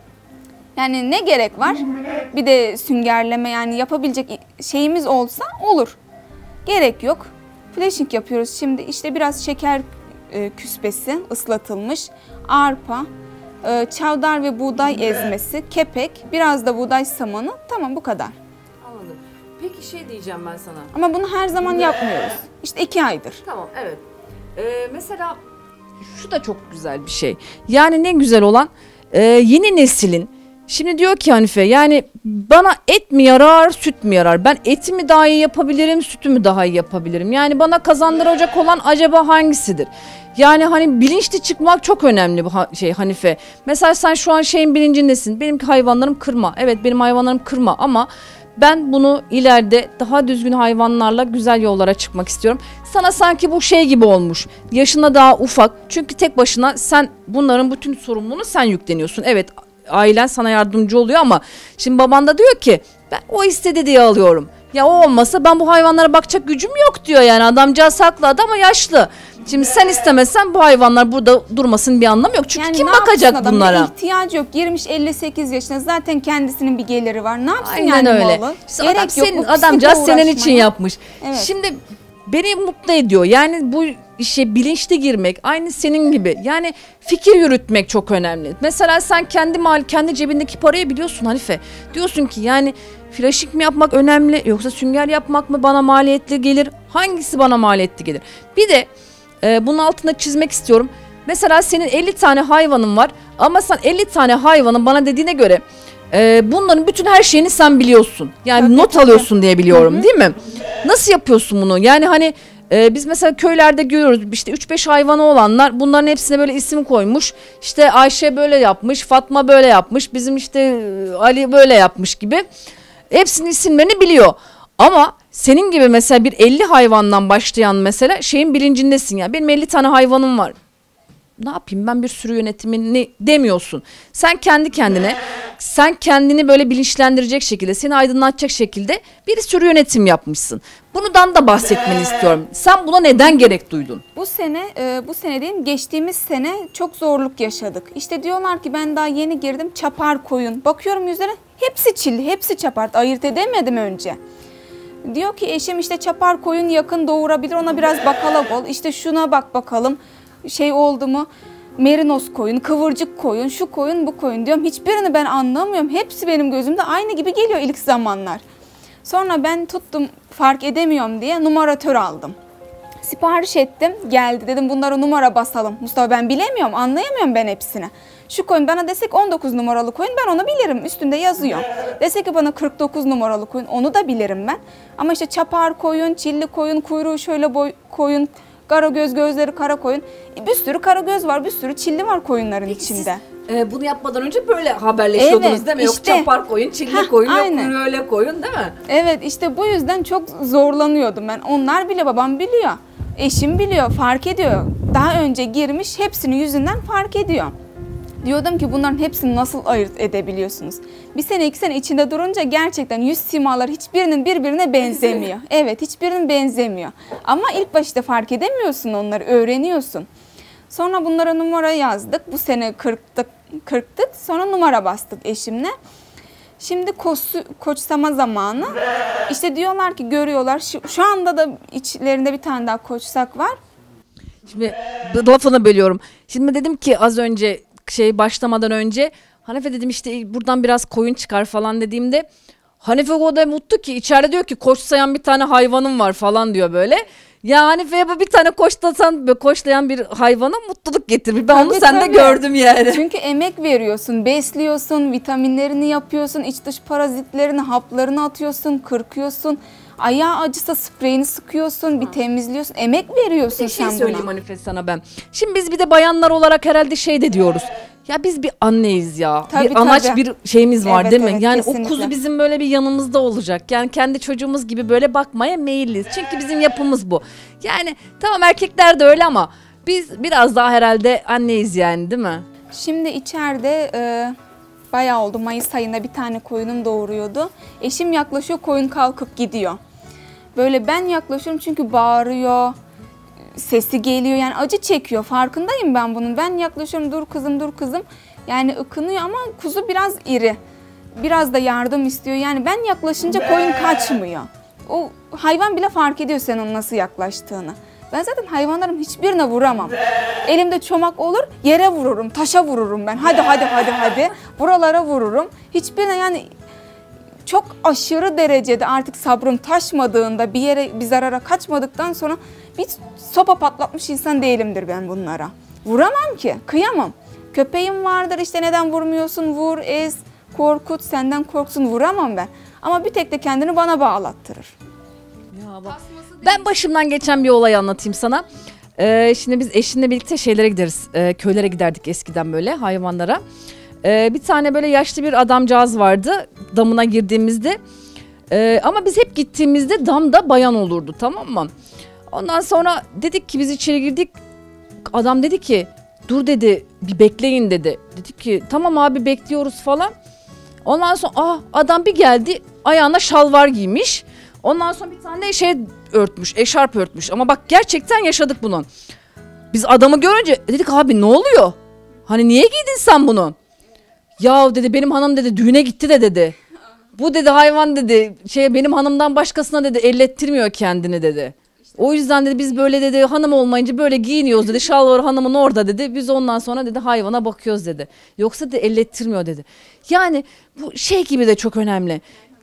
Yani ne gerek var? Bir de süngerleme, yani yapabilecek şeyimiz olsa olur. Gerek yok. Flashing yapıyoruz. Şimdi işte biraz şeker e, küspesi ıslatılmış, arpa, e, çavdar ve buğday ezmesi, kepek, biraz da buğday samanı. Tamam, bu kadar. Anladım. Peki şey diyeceğim ben sana. Ama bunu her zaman yapmıyoruz. İşte iki aydır. Tamam, evet. Ee, mesela şu da çok güzel bir şey. Yani ne güzel olan e, yeni neslin. Şimdi diyor ki Hanife, yani bana et mi yarar, süt mü yarar? Ben eti mi daha iyi yapabilirim, sütü mü daha iyi yapabilirim? Yani bana kazandıracak olan acaba hangisidir? Yani hani bilinçli çıkmak çok önemli bu şey Hanife. Mesela sen şu an şeyin bilincindesin. Benim hayvanlarım kırma. Evet, benim hayvanlarım kırma ama ben bunu ileride daha düzgün hayvanlarla güzel yollara çıkmak istiyorum. Sana sanki bu şey gibi olmuş. Yaşına daha ufak. Çünkü tek başına sen bunların bütün sorumluluğunu sen yükleniyorsun. Evet, ailen sana yardımcı oluyor ama şimdi baban da diyor ki ben o istedi diye alıyorum. Ya o olmasa ben bu hayvanlara bakacak gücüm yok diyor yani. Adamcağız haklı, adam ama yaşlı. Şimdi sen istemezsen bu hayvanlar burada durmasının bir anlamı yok. Çünkü Yani kim ne bakacak yapsın adam? bunlara? Bir ihtiyacı yok. Girmiş elli sekiz yaşına, zaten kendisinin bir geliri var. Ne yapsın Aynen yani öyle. malı? İşte Gerek adam yok. senin, bu pislikle adamcağız senin için uğraşmaya. yapmış. Evet. Şimdi beni mutlu ediyor. Yani bu işe bilinçli girmek, aynı senin gibi. Yani fikir yürütmek çok önemli. Mesela sen kendi mal, kendi cebindeki parayı biliyorsun Hanife. Diyorsun ki yani flaşik mi yapmak önemli, yoksa sünger yapmak mı bana maliyetli gelir? Hangisi bana maliyetli gelir? Bir de e, bunun altında çizmek istiyorum. Mesela senin elli tane hayvanın var ama sen elli tane hayvanın bana dediğine göre e, bunların bütün her şeyini sen biliyorsun. Yani Tabii, not tabii. alıyorsun diye biliyorum, Hı-hı. değil mi? Nasıl yapıyorsun bunu? Yani hani e, biz mesela köylerde görüyoruz, işte üç beş hayvanı olanlar bunların hepsine böyle isim koymuş. İşte Ayşe böyle yapmış, Fatma böyle yapmış, bizim işte e, Ali böyle yapmış gibi. Hepsinin isimlerini biliyor. Ama senin gibi mesela bir elli hayvandan başlayan mesela şeyin bilincindesin ya. Benim elli tane hayvanım var. Ne yapayım ben bir sürü yönetimini demiyorsun. Sen kendi kendine, sen kendini böyle bilinçlendirecek şekilde, seni aydınlatacak şekilde bir sürü yönetim yapmışsın. Bundan da bahsetmeni istiyorum. Sen buna neden gerek duydun? Bu sene, e, bu sene diyeyim, geçtiğimiz sene çok zorluk yaşadık. İşte diyorlar ki ben daha yeni girdim, çapar koyun. Bakıyorum yüzlerine, hepsi çilli, hepsi çapar. Ayırt edemedim önce. Diyor ki eşim işte çapar koyun yakın doğurabilir, ona biraz bakalak ol. İşte şuna bak bakalım, şey oldu mu? Merinos koyun, kıvırcık koyun, şu koyun, bu koyun diyorum. Hiçbirini ben anlamıyorum. Hepsi benim gözümde aynı gibi geliyor ilk zamanlar. Sonra ben tuttum, fark edemiyorum diye numaratör aldım. Sipariş ettim, geldi, dedim bunlara numara basalım. Mustafa ben bilemiyorum, anlayamıyorum ben hepsini. Şu koyun bana desek on dokuz numaralı koyun, ben onu bilirim, üstünde yazıyor. Desek ki bana kırk dokuz numaralı koyun, onu da bilirim ben. Ama işte çapar koyun, çilli koyun, kuyruğu şöyle boy koyun, kara göz, gözleri kara koyun. E, bir sürü kara göz var, bir sürü çilli var koyunların Peki içinde. Siz, e, bunu yapmadan önce böyle haberleşiyordunuz, Evet, değil mi? Yok işte. çapar koyun, çilli Heh, koyun, yok aynen. öyle koyun, değil mi? Evet, işte bu yüzden çok zorlanıyordum ben. Onlar bile, babam biliyor, eşim biliyor, fark ediyor. Daha önce girmiş, hepsini yüzünden fark ediyor. Diyordum ki bunların hepsini nasıl ayırt edebiliyorsunuz? Bir sene iki sene içinde durunca gerçekten yüz simaları hiçbirinin birbirine benzemiyor. Evet, hiçbirinin benzemiyor. Ama ilk başta fark edemiyorsun onları, öğreniyorsun. Sonra bunlara numara yazdık. Bu sene kırktık, kırktık. Sonra numara bastık eşimle. Şimdi koçsu, koçsama zamanı. İşte diyorlar ki görüyorlar. Şu, şu anda da içlerinde bir tane daha koçsak var. Şimdi lafını bölüyorum. Şimdi dedim ki az önce şey başlamadan önce Hanife dedim işte buradan biraz koyun çıkar falan dediğimde Hanife o da mutlu ki içeride diyor ki koç sayan bir tane hayvanım var falan diyor böyle. Ya Hanife'ye bu bir tane koçlasan, koçlayan bir hayvana mutluluk getirir. Ben onu Tabii, sende tabii. gördüm yani. Çünkü emek veriyorsun, besliyorsun, vitaminlerini yapıyorsun, iç dış parazitlerini, haplarını atıyorsun, kırkıyorsun. Ayağı acısa spreyini sıkıyorsun, bir temizliyorsun. Emek veriyorsun Bir şey sen söyleyeyim buna. Hanife sana ben. Şimdi biz bir de bayanlar olarak herhalde şey de diyoruz. Ya biz bir anneyiz ya. Tabii, bir anaç tabii. bir şeyimiz var Evet, değil mi? evet, Yani kesinlikle. o kuzu bizim böyle bir yanımızda olacak. Yani kendi çocuğumuz gibi böyle bakmaya meyilliyiz. Çünkü bizim yapımız bu. Yani tamam erkekler de öyle ama biz biraz daha herhalde anneyiz yani, değil mi? Şimdi içeride e, bayağı oldu. Mayıs ayında bir tane koyunum doğuruyordu. Eşim yaklaşıyor, koyun kalkıp gidiyor. Böyle ben yaklaşıyorum çünkü bağırıyor, sesi geliyor, yani acı çekiyor, farkındayım ben bunun. Ben yaklaşıyorum, dur kızım dur kızım, yani ıkınıyor ama kuzu biraz iri, biraz da yardım istiyor. Yani ben yaklaşınca koyun kaçmıyor. O hayvan bile fark ediyor senin nasıl yaklaştığını. Ben zaten hayvanların hiçbirine vuramam. Elimde çomak olur, yere vururum, taşa vururum ben. Hadi hadi hadi hadi, buralara vururum. Hiçbirine yani çok aşırı derecede artık sabrım taşmadığında, bir yere bir zarara kaçmadıktan sonra bir sopa patlatmış insan değilimdir ben bunlara. Vuramam ki, kıyamam. Köpeğim vardır işte, neden vurmuyorsun, vur, ez, korkut, senden korksun, vuramam ben. Ama bir tek de kendini bana bağlattırır. Ya bak. Ben başımdan geçen bir olay anlatayım sana. Ee, şimdi biz eşimle birlikte şeylere gideriz. Ee, köylere giderdik eskiden böyle hayvanlara. Ee, bir tane böyle yaşlı bir adamcağız vardı damına girdiğimizde. Ee, ama biz hep gittiğimizde damda bayan olurdu, tamam mı? Ondan sonra dedik ki biz içeri girdik. Adam dedi ki dur dedi, bir bekleyin dedi. Dedik ki tamam abi bekliyoruz falan. Ondan sonra ah, adam bir geldi, ayağına şalvar giymiş. Ondan sonra bir tane şey örtmüş, eşarp örtmüş. Ama bak gerçekten yaşadık bunu. Biz adamı görünce dedik abi ne oluyor? Hani niye giydin sen bunu? Ya dedi benim hanım dedi düğüne gitti de dedi. Bu dedi hayvan dedi şey benim hanımdan başkasına dedi ellettirmiyor kendini dedi. O yüzden dedi biz böyle dedi hanım olmayınca böyle giyiniyoruz dedi. Şalvar hanımın orada dedi. Biz ondan sonra dedi hayvana bakıyoruz dedi. Yoksa dedi ellettirmiyor dedi. Yani bu şey gibi de çok önemli.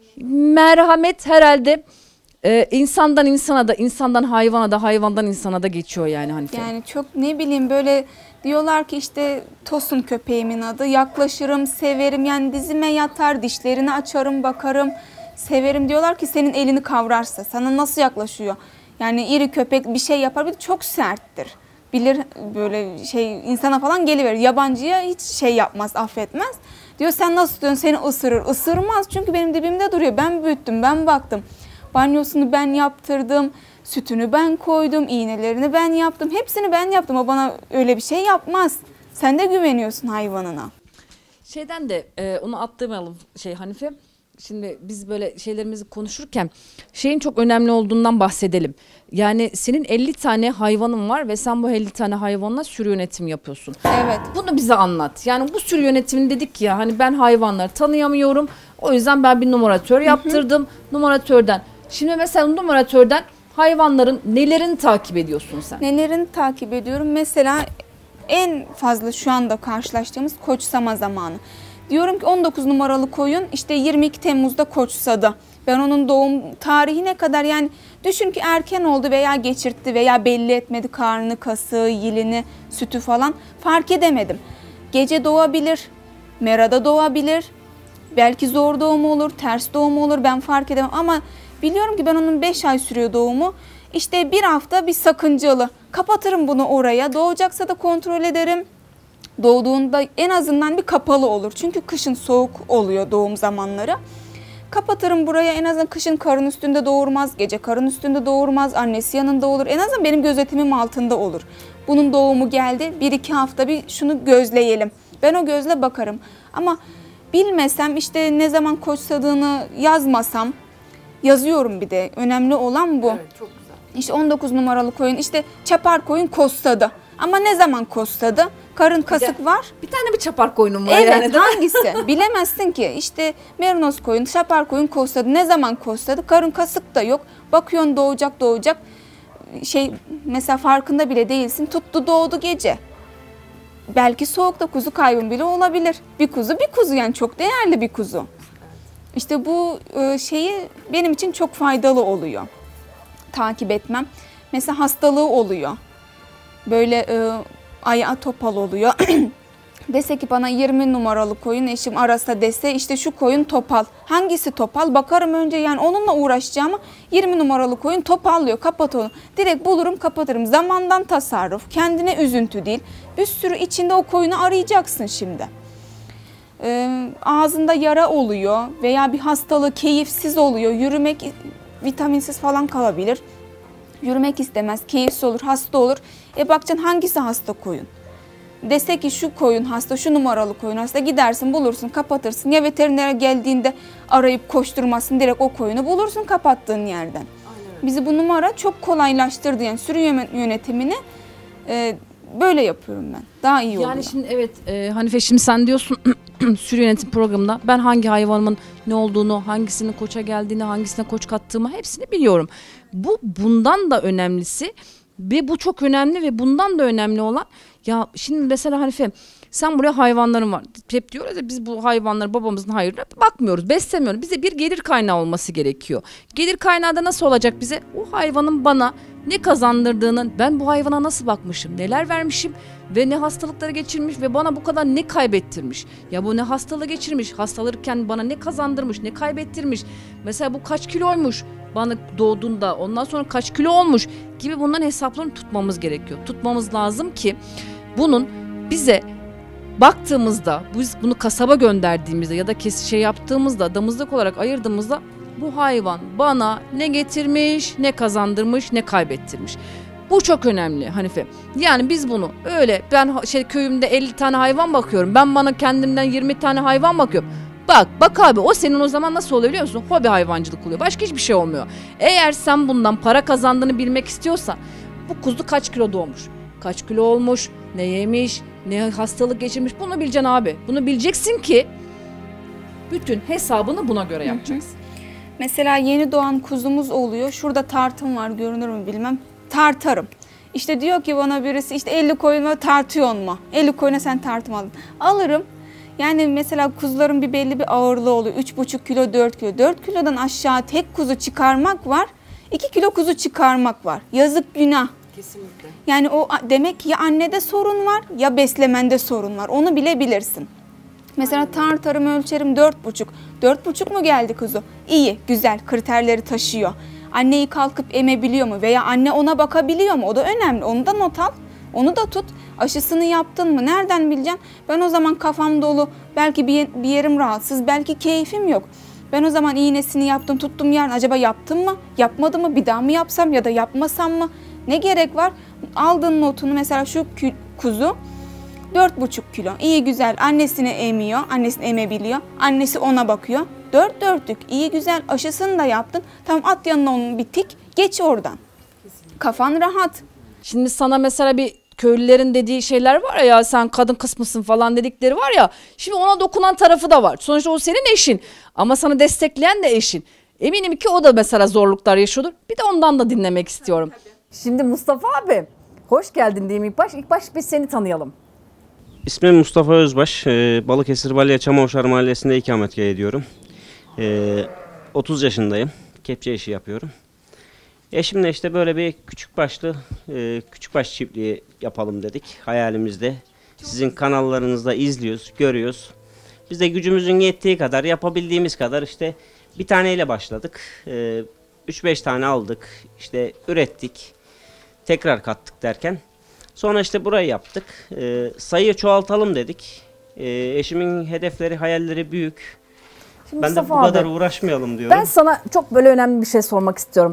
Merhamet herhalde e, insandan insana da insandan hayvana da hayvandan insana da geçiyor yani Hanife. Yani çok ne bileyim böyle diyorlar ki işte Tosun köpeğimin adı. Yaklaşırım, severim yani dizime yatar, dişlerini açarım, bakarım, severim. Diyorlar ki senin elini kavrarsa sana nasıl yaklaşıyor? Yani iri köpek bir şey yapar, bir de çok serttir. Bilir böyle şey insana falan geliverir. Yabancıya hiç şey yapmaz, affetmez. Diyor sen nasıl diyorsun seni ısırır. Isırmaz çünkü benim dibimde duruyor. Ben büyüttüm, ben baktım. Banyosunu ben yaptırdım. Sütünü ben koydum, iğnelerini ben yaptım. Hepsini ben yaptım. O bana öyle bir şey yapmaz. Sen de güveniyorsun hayvanına. Şeyden de e, onu atlamayalım şey Hanife. Şimdi biz böyle şeylerimizi konuşurken şeyin çok önemli olduğundan bahsedelim. Yani senin elli tane hayvanın var ve sen bu elli tane hayvanla sürü yönetimi yapıyorsun. Evet. Bunu bize anlat. Yani bu sürü yönetimini dedik ya hani ben hayvanları tanıyamıyorum. O yüzden ben bir numaratör yaptırdım. Hı hı. Numaratörden. Şimdi mesela numaratörden hayvanların nelerini takip ediyorsun sen? Nelerini takip ediyorum? Mesela en fazla şu anda karşılaştığımız koçsama zamanı. Diyorum ki on dokuz numaralı koyun işte yirmi iki Temmuz'da koçsadı. Ben onun doğum tarihine kadar yani düşün ki erken oldu veya geçirtti veya belli etmedi karnını, kası, yilini, sütü falan fark edemedim. Gece doğabilir, merada doğabilir, belki zor doğum olur, ters doğum olur ben fark edemem ama biliyorum ki ben onun beş ay sürüyor doğumu. İşte bir hafta bir sakıncalı. Kapatırım bunu oraya. Doğacaksa da kontrol ederim. Doğduğunda en azından bir kapalı olur. Çünkü kışın soğuk oluyor doğum zamanları. Kapatırım buraya en azından kışın karın üstünde doğurmaz. Gece karın üstünde doğurmaz. Annesi yanında olur. En azından benim gözetimim altında olur. Bunun doğumu geldi. Bir iki hafta bir şunu gözleyelim. Ben o gözle bakarım. Ama bilmesem işte ne zaman koçsadığını yazmasam yazıyorum bir de. Önemli olan bu. Evet, çok güzel. İşte on dokuz numaralı koyun işte çapar koyun kostadı. Ama ne zaman kostadı? Karın kasık de, var. Bir tane bir çapar koyunum var evet, yani. Evet hangisi? Bilemezsin ki. İşte merinos koyun, çapar koyun kostadı. Ne zaman kostadı? Karın kasık da yok. Bakıyorsun doğacak doğacak. Şey mesela farkında bile değilsin. Tuttu doğdu gece. Belki soğukta kuzu kaybın bile olabilir. Bir kuzu bir kuzu yani çok değerli bir kuzu. İşte bu şeyi benim için çok faydalı oluyor. Takip etmem. Mesela hastalığı oluyor. Böyle e, ayağı topal oluyor. Dese ki bana yirmi numaralı koyun eşim arasa dese işte şu koyun topal. Hangisi topal? Bakarım önce yani onunla uğraşacağıma yirmi numaralı koyun topallıyor. Kapat onu. Direkt bulurum kapatırım. Zamandan tasarruf. Kendine üzüntü değil. Bir sürü içinde o koyunu arayacaksın şimdi. E, ağzında yara oluyor veya bir hastalığı keyifsiz oluyor. Yürümek vitaminsiz falan kalabilir. Yürümek istemez, keyifsiz olur, hasta olur. E bakacaksın hangisi hasta koyun? Dese ki şu koyun hasta, şu numaralı koyun hasta gidersin bulursun kapatırsın. Ya veterinere geldiğinde arayıp koşturmasın direkt o koyunu bulursun kapattığın yerden. Aynen. Bizi bu numara çok kolaylaştırdı yani sürü yönetimini e, böyle yapıyorum ben. Daha iyi oluyor. Yani şimdi evet e, Hanife şimdi sen diyorsun sürü yönetim programında ben hangi hayvanımın ne olduğunu, hangisinin koça geldiğini, hangisine koç kattığımı hepsini biliyorum. Bu bundan da önemlisi ve bu çok önemli ve bundan da önemli olan ya şimdi mesela Hanife sen buraya hayvanların var. Hep diyoruz ya biz bu hayvanları babamızın hayrına bakmıyoruz, beslemiyoruz. Bize bir gelir kaynağı olması gerekiyor. Gelir kaynağı da nasıl olacak bize? O hayvanın bana ne kazandırdığını, ben bu hayvana nasıl bakmışım, neler vermişim ve ne hastalıkları geçirmiş ve bana bu kadar ne kaybettirmiş. Ya bu ne hastalığı geçirmiş, hastalanırken bana ne kazandırmış, ne kaybettirmiş. Mesela bu kaç kiloymuş bana doğduğunda, ondan sonra kaç kilo olmuş gibi bunların hesaplarını tutmamız gerekiyor. Tutmamız lazım ki bunun bize baktığımızda, biz bunu kasaba gönderdiğimizde ya da kes şey yaptığımızda, damızlık olarak ayırdığımızda bu hayvan bana ne getirmiş, ne kazandırmış, ne kaybettirmiş. Bu çok önemli Hanife. Yani biz bunu öyle ben şey köyümde elli tane hayvan bakıyorum. Ben bana kendimden yirmi tane hayvan bakıyorum. Bak bak abi o senin o zaman nasıl oluyor biliyor musun? Hobi hayvancılık oluyor. Başka hiçbir şey olmuyor. Eğer sen bundan para kazandığını bilmek istiyorsan bu kuzu kaç kilo doğmuş? kaç kilo olmuş, ne yemiş, ne hastalık geçirmiş, bunu bileceksin abi. Bunu bileceksin ki bütün hesabını buna göre yapacaksın. Mesela yeni doğan kuzumuz oluyor. Şurada tartım var, görünür mü bilmem. Tartarım. İşte diyor ki bana birisi, işte elli koyuna tartıyor mu? elli koyuna sen tartım aldın. Alırım. Yani mesela kuzuların bir belli bir ağırlığı oluyor. üç buçuk kilo, dört kilo. dört kilodan aşağı tek kuzu çıkarmak var. iki kilo kuzu çıkarmak var. Yazık, günah. Kesinlikle. Yani o demek ki ya annede sorun var ya beslemende sorun var. Onu bilebilirsin. Mesela tartarım, ölçerim dört buçuk. dört buçuk mu geldi kuzu? İyi, güzel, kriterleri taşıyor. Anneyi kalkıp emebiliyor mu? Veya anne ona bakabiliyor mu? O da önemli. Onu da not al. Onu da tut. Aşısını yaptın mı? Nereden bileceksin? Ben o zaman kafam dolu. Belki bir, bir yerim rahatsız. Belki keyfim yok. Ben o zaman iğnesini yaptım, tuttum yarın. Acaba yaptım mı? Yapmadım mı? Bir daha mı yapsam ya da yapmasam mı? Ne gerek var? Aldığın notunu, mesela şu kuzu dört buçuk kilo. İyi, güzel. Annesini emiyor. Annesini emebiliyor. Annesi ona bakıyor. Dört dörtlük. İyi, güzel. Aşısını da yaptın. Tamam, at yanına onun bir tik. Geç oradan. Kafan rahat. Şimdi sana mesela bir köylülerin dediği şeyler var ya, sen kadın kısmısın falan dedikleri var ya. Şimdi ona dokunan tarafı da var. Sonuçta o senin eşin. Ama sana destekleyen de eşin. Eminim ki o da mesela zorluklar yaşıyordur. Bir de ondan da dinlemek istiyorum. Şimdi Mustafa abi, hoş geldin diyeyim ilk baş. İlk baş biz seni tanıyalım. İsmim Mustafa Özbaş. Balıkesir Balya Çamavuşar Mahallesi'nde ikametgah ediyorum. otuz yaşındayım. Kepçe işi yapıyorum. Eşimle işte böyle bir küçük başlı, küçük baş çiftliği yapalım dedik hayalimizde. Sizin kanallarınızda izliyoruz, görüyoruz. Biz de gücümüzün yettiği kadar, yapabildiğimiz kadar işte bir taneyle başladık. üç beş tane aldık, işte ürettik, tekrar kattık derken. Sonra işte burayı yaptık. Ee, sayıyı çoğaltalım dedik. Ee, eşimin hedefleri, hayalleri büyük. Şimdi Ben de Mustafa bu kadar abi, uğraşmayalım diyorum. ben sana çok böyle önemli bir şey sormak istiyorum.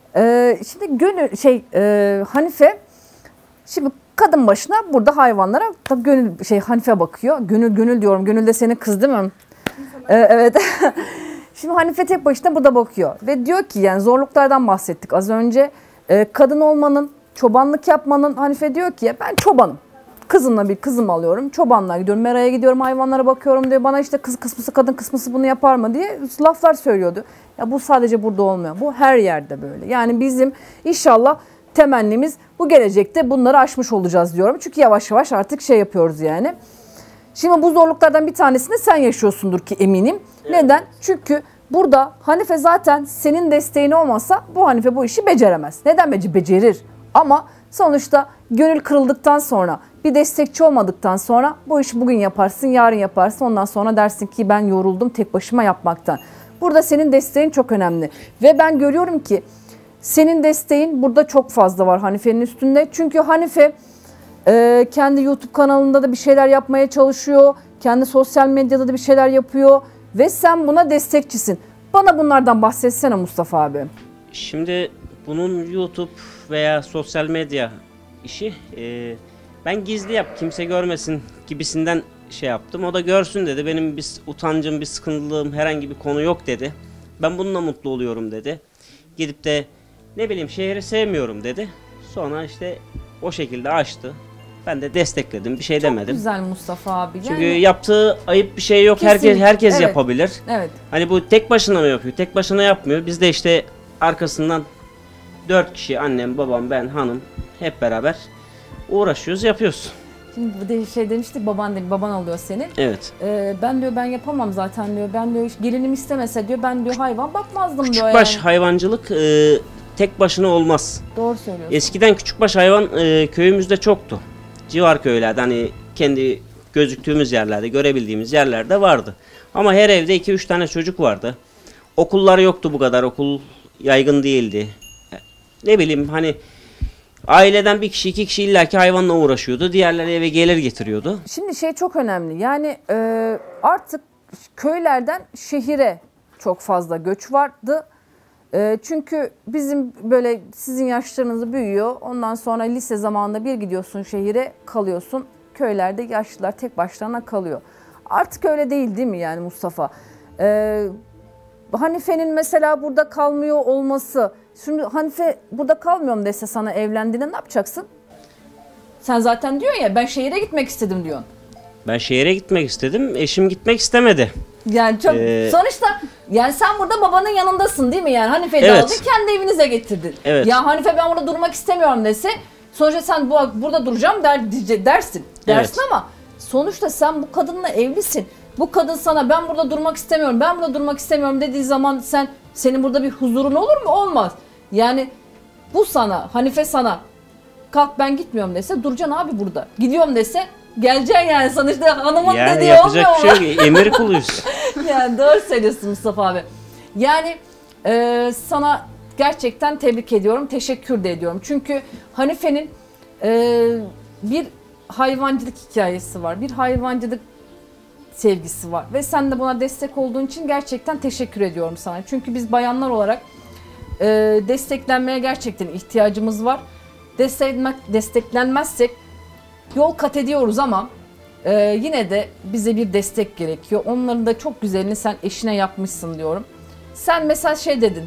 Ee, şimdi Gönül, şey e, Hanife, şimdi kadın başına burada hayvanlara tabii Gönül, şey Hanife bakıyor. Gönül, Gönül diyorum. Gönül de senin kız değil mi? Ee, evet. Şimdi Hanife tek başına burada bakıyor. Ve diyor ki, yani zorluklardan bahsettik az önce. Ee, kadın olmanın, çobanlık yapmanın, Hanife diyor ki ben çobanım. Kızımla bir kızım alıyorum. Çobanlığa gidiyorum. Meraya gidiyorum. Hayvanlara bakıyorum diye. Bana işte kız kısmısı, kadın kısmısı bunu yapar mı diye laflar söylüyordu. Ya bu sadece burada olmuyor. Bu her yerde böyle. Yani bizim inşallah temennimiz bu gelecekte bunları aşmış olacağız diyorum. Çünkü yavaş yavaş artık şey yapıyoruz yani. Şimdi bu zorluklardan bir tanesini sen yaşıyorsundur ki eminim. Evet. Neden? Çünkü burada Hanife zaten senin desteğin olmasa bu Hanife bu işi beceremez. Neden bece becerir? Ama sonuçta gönül kırıldıktan sonra, bir destekçi olmadıktan sonra bu işi bugün yaparsın, yarın yaparsın. Ondan sonra dersin ki ben yoruldum tek başıma yapmaktan. Burada senin desteğin çok önemli. Ve ben görüyorum ki senin desteğin burada çok fazla var Hanife'nin üstünde. Çünkü Hanife e, kendi YouTube kanalında da bir şeyler yapmaya çalışıyor. Kendi sosyal medyada da bir şeyler yapıyor. Ve sen buna destekçisin. Bana bunlardan bahsetsene Mustafa abi. Şimdi bunun YouTube veya sosyal medya işi e, ben gizli yap, kimse görmesin gibisinden şey yaptım. O da görsün dedi. Benim bir utancım, bir sıkıntılığım, herhangi bir konu yok dedi. Ben bununla mutlu oluyorum dedi. Gidip de ne bileyim şehri sevmiyorum dedi. Sonra işte o şekilde açtı. Ben de destekledim, bir şey Çok demedim. güzel Mustafa abi. Yani... Çünkü yaptığı ayıp bir şey yok. Kesinlikle. Herkes herkes Evet. yapabilir. Evet. Hani bu tek başına mı yapıyor? Tek başına yapmıyor. Biz de işte arkasından dört kişi, annem, babam, ben, hanım hep beraber uğraşıyoruz, yapıyoruz. Şimdi bir de şey demiştik, baban demiş, baban oluyor senin. Evet. Ee, ben diyor ben yapamam zaten diyor. Ben diyor gelinim istemese diyor ben diyor hayvan bakmazdım diyor Küçükbaş yani. hayvancılık e, tek başına olmaz. Doğru söylüyorsun. Eskiden küçükbaş hayvan e, köyümüzde çoktu. Civar köylerde, hani kendi gözüktüğümüz yerlerde, görebildiğimiz yerlerde vardı. Ama her evde iki üç tane çocuk vardı. Okullar yoktu bu kadar, okul yaygın değildi. Ne bileyim hani aileden bir kişi iki kişi illaki hayvanla uğraşıyordu. Diğerleri eve gelir getiriyordu. Şimdi şey çok önemli yani e, artık köylerden şehire çok fazla göç vardı. E, çünkü bizim böyle sizin yaşlarınız büyüyor. Ondan sonra lise zamanında bir gidiyorsun şehire, kalıyorsun. Köylerde yaşlılar tek başlarına kalıyor. Artık öyle değil değil mi yani Mustafa? E, Hanife'nin mesela burada kalmıyor olması. Şimdi Hanife burada kalmıyorum dese sana evlendiğinde ne yapacaksın? Sen zaten diyorsun ya ben şehire gitmek istedim diyorsun. Ben şehire gitmek istedim. Eşim gitmek istemedi. Yani çok Ee, sonuçta yani sen burada babanın yanındasın değil mi yani Hanife'yi Evet. aldın kendi evinize getirdin. Evet. Ya Hanife ben burada durmak istemiyorum dese sonuçta sen bu burada duracağım der, diye- dersin. Dersin Evet. ama sonuçta sen bu kadınla evlisin. Bu kadın sana ben burada durmak istemiyorum, ben burada durmak istemiyorum dediği zaman sen senin burada bir huzurun olur mu? Olmaz. Yani bu sana, Hanife sana kalk ben gitmiyorum dese duracaksın abi burada. Gidiyorum dese geleceksin yani sonuçta hanımın Yani dediği yapacak olmuyor bir mu? şey yok. Emir kuluyuz. Yani doğru söylüyorsun Mustafa abi. Yani e, sana gerçekten tebrik ediyorum, teşekkür de ediyorum. Çünkü Hanife'nin e, bir hayvancılık hikayesi var, bir hayvancılık sevgisi var. Ve sen de buna destek olduğun için gerçekten teşekkür ediyorum sana. Çünkü biz bayanlar olarak e, desteklenmeye gerçekten ihtiyacımız var. Desteklenmek, desteklenmezsek yol kat ediyoruz ama Ee, yine de bize bir destek gerekiyor. Onların da çok güzelini sen eşine yapmışsın diyorum. Sen mesela şey dedin.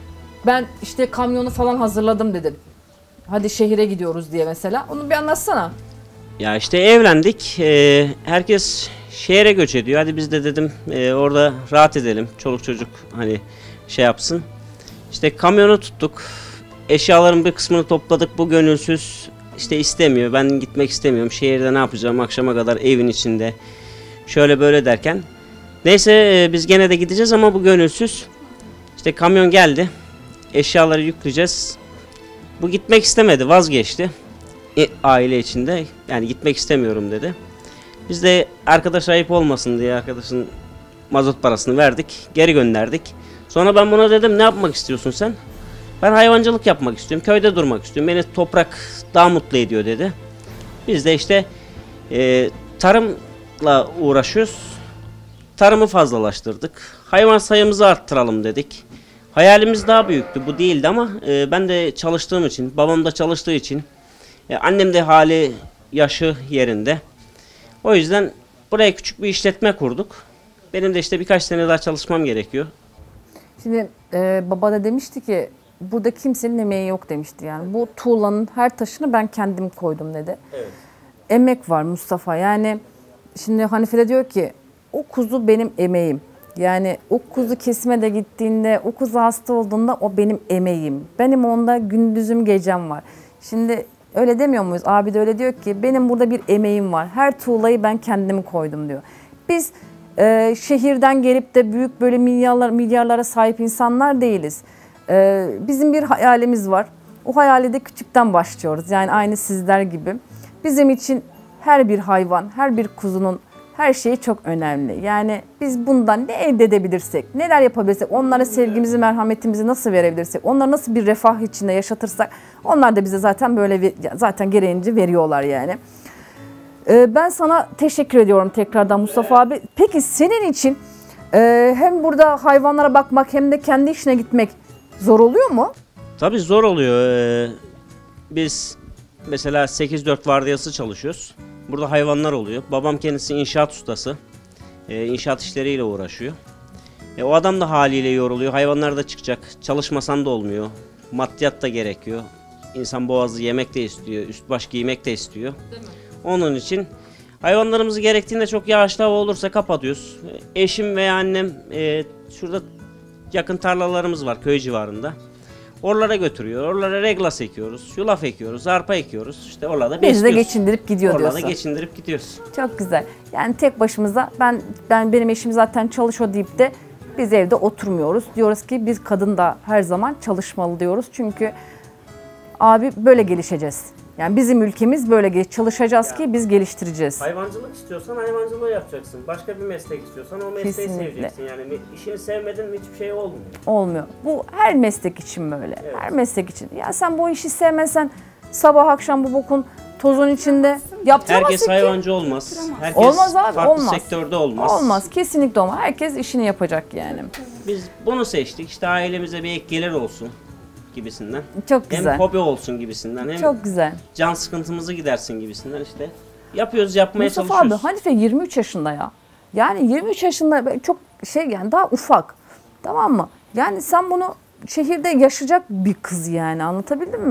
Ben işte kamyonu falan hazırladım dedin. Hadi şehire gidiyoruz diye mesela. Onu bir anlatsana. Ya işte evlendik. Ee, herkes şehre göç ediyor. Hadi biz de dedim e, orada rahat edelim. Çoluk çocuk hani şey yapsın. İşte kamyonu tuttuk. Eşyaların bir kısmını topladık. Bu gönülsüz işte istemiyor. Ben gitmek istemiyorum. Şehirde ne yapacağım akşama kadar evin içinde. Şöyle böyle derken. Neyse e, biz gene de gideceğiz ama bu gönülsüz. İşte kamyon geldi. Eşyaları yükleyeceğiz. Bu gitmek istemedi. Vazgeçti. E, aile içinde. Yani gitmek istemiyorum dedi. Biz de arkadaş ayıp olmasın diye arkadaşın mazot parasını verdik. Geri gönderdik. Sonra ben buna dedim ne yapmak istiyorsun sen? Ben hayvancılık yapmak istiyorum. Köyde durmak istiyorum. Beni toprak daha mutlu ediyor dedi. Biz de işte e, tarımla uğraşıyoruz. Tarımı fazlalaştırdık. Hayvan sayımızı arttıralım dedik. Hayalimiz daha büyüktü. Bu değildi ama e, ben de çalıştığım için, babam da çalıştığı için, e, annem de hali yaşı yerinde. O yüzden buraya küçük bir işletme kurduk. Benim de işte birkaç sene daha çalışmam gerekiyor. Şimdi e, baba da demişti ki burada kimsenin emeği yok demişti yani. Bu tuğlanın her taşını ben kendim koydum dedi. Evet. Emek var Mustafa yani şimdi Hanife de diyor ki o kuzu benim emeğim. Yani o kuzu kesime de gittiğinde, o kuzu hasta olduğunda o benim emeğim. Benim onda gündüzüm gecem var. Şimdi öyle demiyor muyuz? Abi de öyle diyor ki benim burada bir emeğim var. Her tuğlayı ben kendim koydum diyor. Biz e, şehirden gelip de büyük böyle milyarlar, milyarlara sahip insanlar değiliz. E, bizim bir hayalimiz var. O hayali de küçükten başlıyoruz. Yani aynı sizler gibi. Bizim için her bir hayvan, her bir kuzunun her şeyi çok önemli. Yani biz bundan ne elde edebilirsek, neler yapabilirsek, onlara sevgimizi, merhametimizi nasıl verebilirsek, onları nasıl bir refah içinde yaşatırsak, onlar da bize zaten böyle zaten gereğince veriyorlar yani. Ee, ben sana teşekkür ediyorum tekrardan Mustafa abi. Peki senin için e, hem burada hayvanlara bakmak hem de kendi işine gitmek zor oluyor mu? Tabii zor oluyor. Ee, biz mesela sekiz dört vardiyası çalışıyoruz. Burada hayvanlar oluyor. Babam kendisi inşaat ustası. Ee, inşaat işleriyle uğraşıyor. E, o adam da haliyle yoruluyor. Hayvanlar da çıkacak. Çalışmasan da olmuyor. Maddiyat da gerekiyor. İnsan boğazı yemek de istiyor. Üst baş giymek de istiyor. Onun için hayvanlarımızı gerektiğinde çok yağışlı hava olursa kapatıyoruz. Eşim veya annem e, şurada yakın tarlalarımız var köy civarında. Oralara götürüyor. Oralara reglas ekiyoruz. Yulaf ekiyoruz. Arpa ekiyoruz. İşte oralarda Biz de besliyoruz. geçindirip gidiyor Oralarda diyorsun. geçindirip gidiyoruz. Çok güzel. Yani tek başımıza ben ben benim eşim zaten çalışıyor deyip de biz evde oturmuyoruz. Diyoruz ki biz kadın da her zaman çalışmalı diyoruz. Çünkü abi böyle gelişeceğiz. Yani bizim ülkemiz böyle gel- çalışacağız ki biz geliştireceğiz. Hayvancılık istiyorsan hayvancılığı yapacaksın. Başka bir meslek istiyorsan o mesleği Kesinlikle. seveceksin. Yani işini sevmedin mi hiçbir şey olmuyor. Olmuyor. Bu her meslek için böyle. Evet. Her meslek için. Ya sen bu işi sevmesen sabah akşam bu bokun tozun içinde yaptıramazsın Herkes ki. hayvancı olmaz. Herkes Olmaz abi, farklı olmaz. sektörde olmaz. Olmaz. Kesinlikle olmaz. Herkes işini yapacak yani. Biz bunu seçtik. İşte ailemize bir ek gelir olsun gibisinden. Çok güzel. Hem hobi olsun gibisinden. Hem Çok güzel. can sıkıntımızı gidersin gibisinden işte. Yapıyoruz, yapmaya Mustafa abi çalışıyoruz. Hanife yirmi üç yaşında ya. Yani yirmi üç yaşında böyle çok şey yani daha ufak. Tamam mı? Yani sen bunu şehirde yaşayacak bir kız yani anlatabildim mi?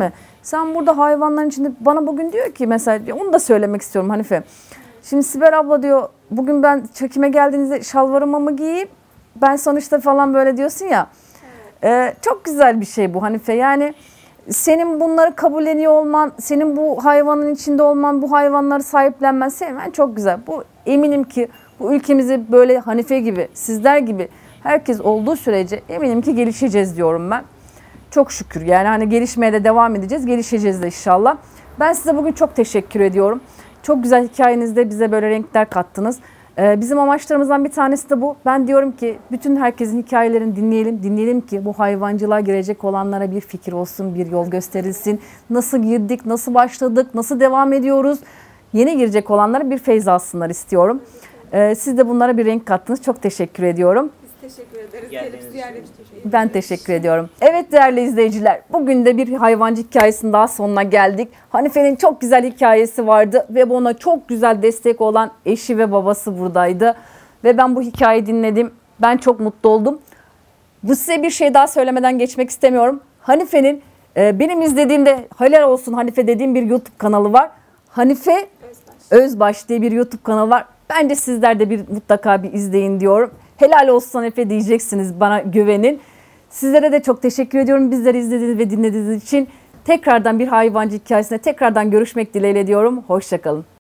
Sen burada hayvanların içinde bana bugün diyor ki mesela onu da söylemek istiyorum Hanife. Şimdi Sibel abla diyor bugün ben çekime geldiğinizde şalvarımı mı giyeyim? Ben sonuçta falan böyle diyorsun ya. Ee, çok güzel bir şey bu Hanife. Yani senin bunları kabulleniyor olman, senin bu hayvanın içinde olman, bu hayvanları sahiplenmen, sevmen çok güzel. Bu eminim ki bu ülkemizi böyle Hanife gibi, sizler gibi herkes olduğu sürece eminim ki gelişeceğiz diyorum ben. Çok şükür yani hani gelişmeye de devam edeceğiz, gelişeceğiz de inşallah. Ben size bugün çok teşekkür ediyorum. Çok güzel hikayenizde bize böyle renkler kattınız. Ee, bizim amaçlarımızdan bir tanesi de bu. Ben diyorum ki bütün herkesin hikayelerini dinleyelim. Dinleyelim ki bu hayvancılığa girecek olanlara bir fikir olsun, bir yol gösterilsin. Nasıl girdik, nasıl başladık, nasıl devam ediyoruz? Yeni girecek olanlara bir feyz alsınlar istiyorum. Ee, siz de bunlara bir renk kattınız. Çok teşekkür ediyorum. Teşekkür ederiz. Gelip ziyaret Ben teşekkür ediyorum. Evet değerli izleyiciler, bugün de bir hayvancı hikayesinin daha sonuna geldik. Hanife'nin çok güzel hikayesi vardı ve ona çok güzel destek olan eşi ve babası buradaydı. Ve ben bu hikayeyi dinledim. Ben çok mutlu oldum. Bu size bir şey daha söylemeden geçmek istemiyorum. Hanife'nin e, benim izlediğimde helal olsun Hanife dediğim bir YouTube kanalı var. Hanife Özbaş. Özbaş diye bir YouTube kanalı var. Bence sizler de bir mutlaka bir izleyin diyorum. Helal olsun Hanife diyeceksiniz, bana güvenin. Sizlere de çok teşekkür ediyorum bizleri izlediğiniz ve dinlediğiniz için. Tekrardan bir hayvancı hikayesine tekrardan görüşmek dileğiyle diyorum. Hoşça kalın.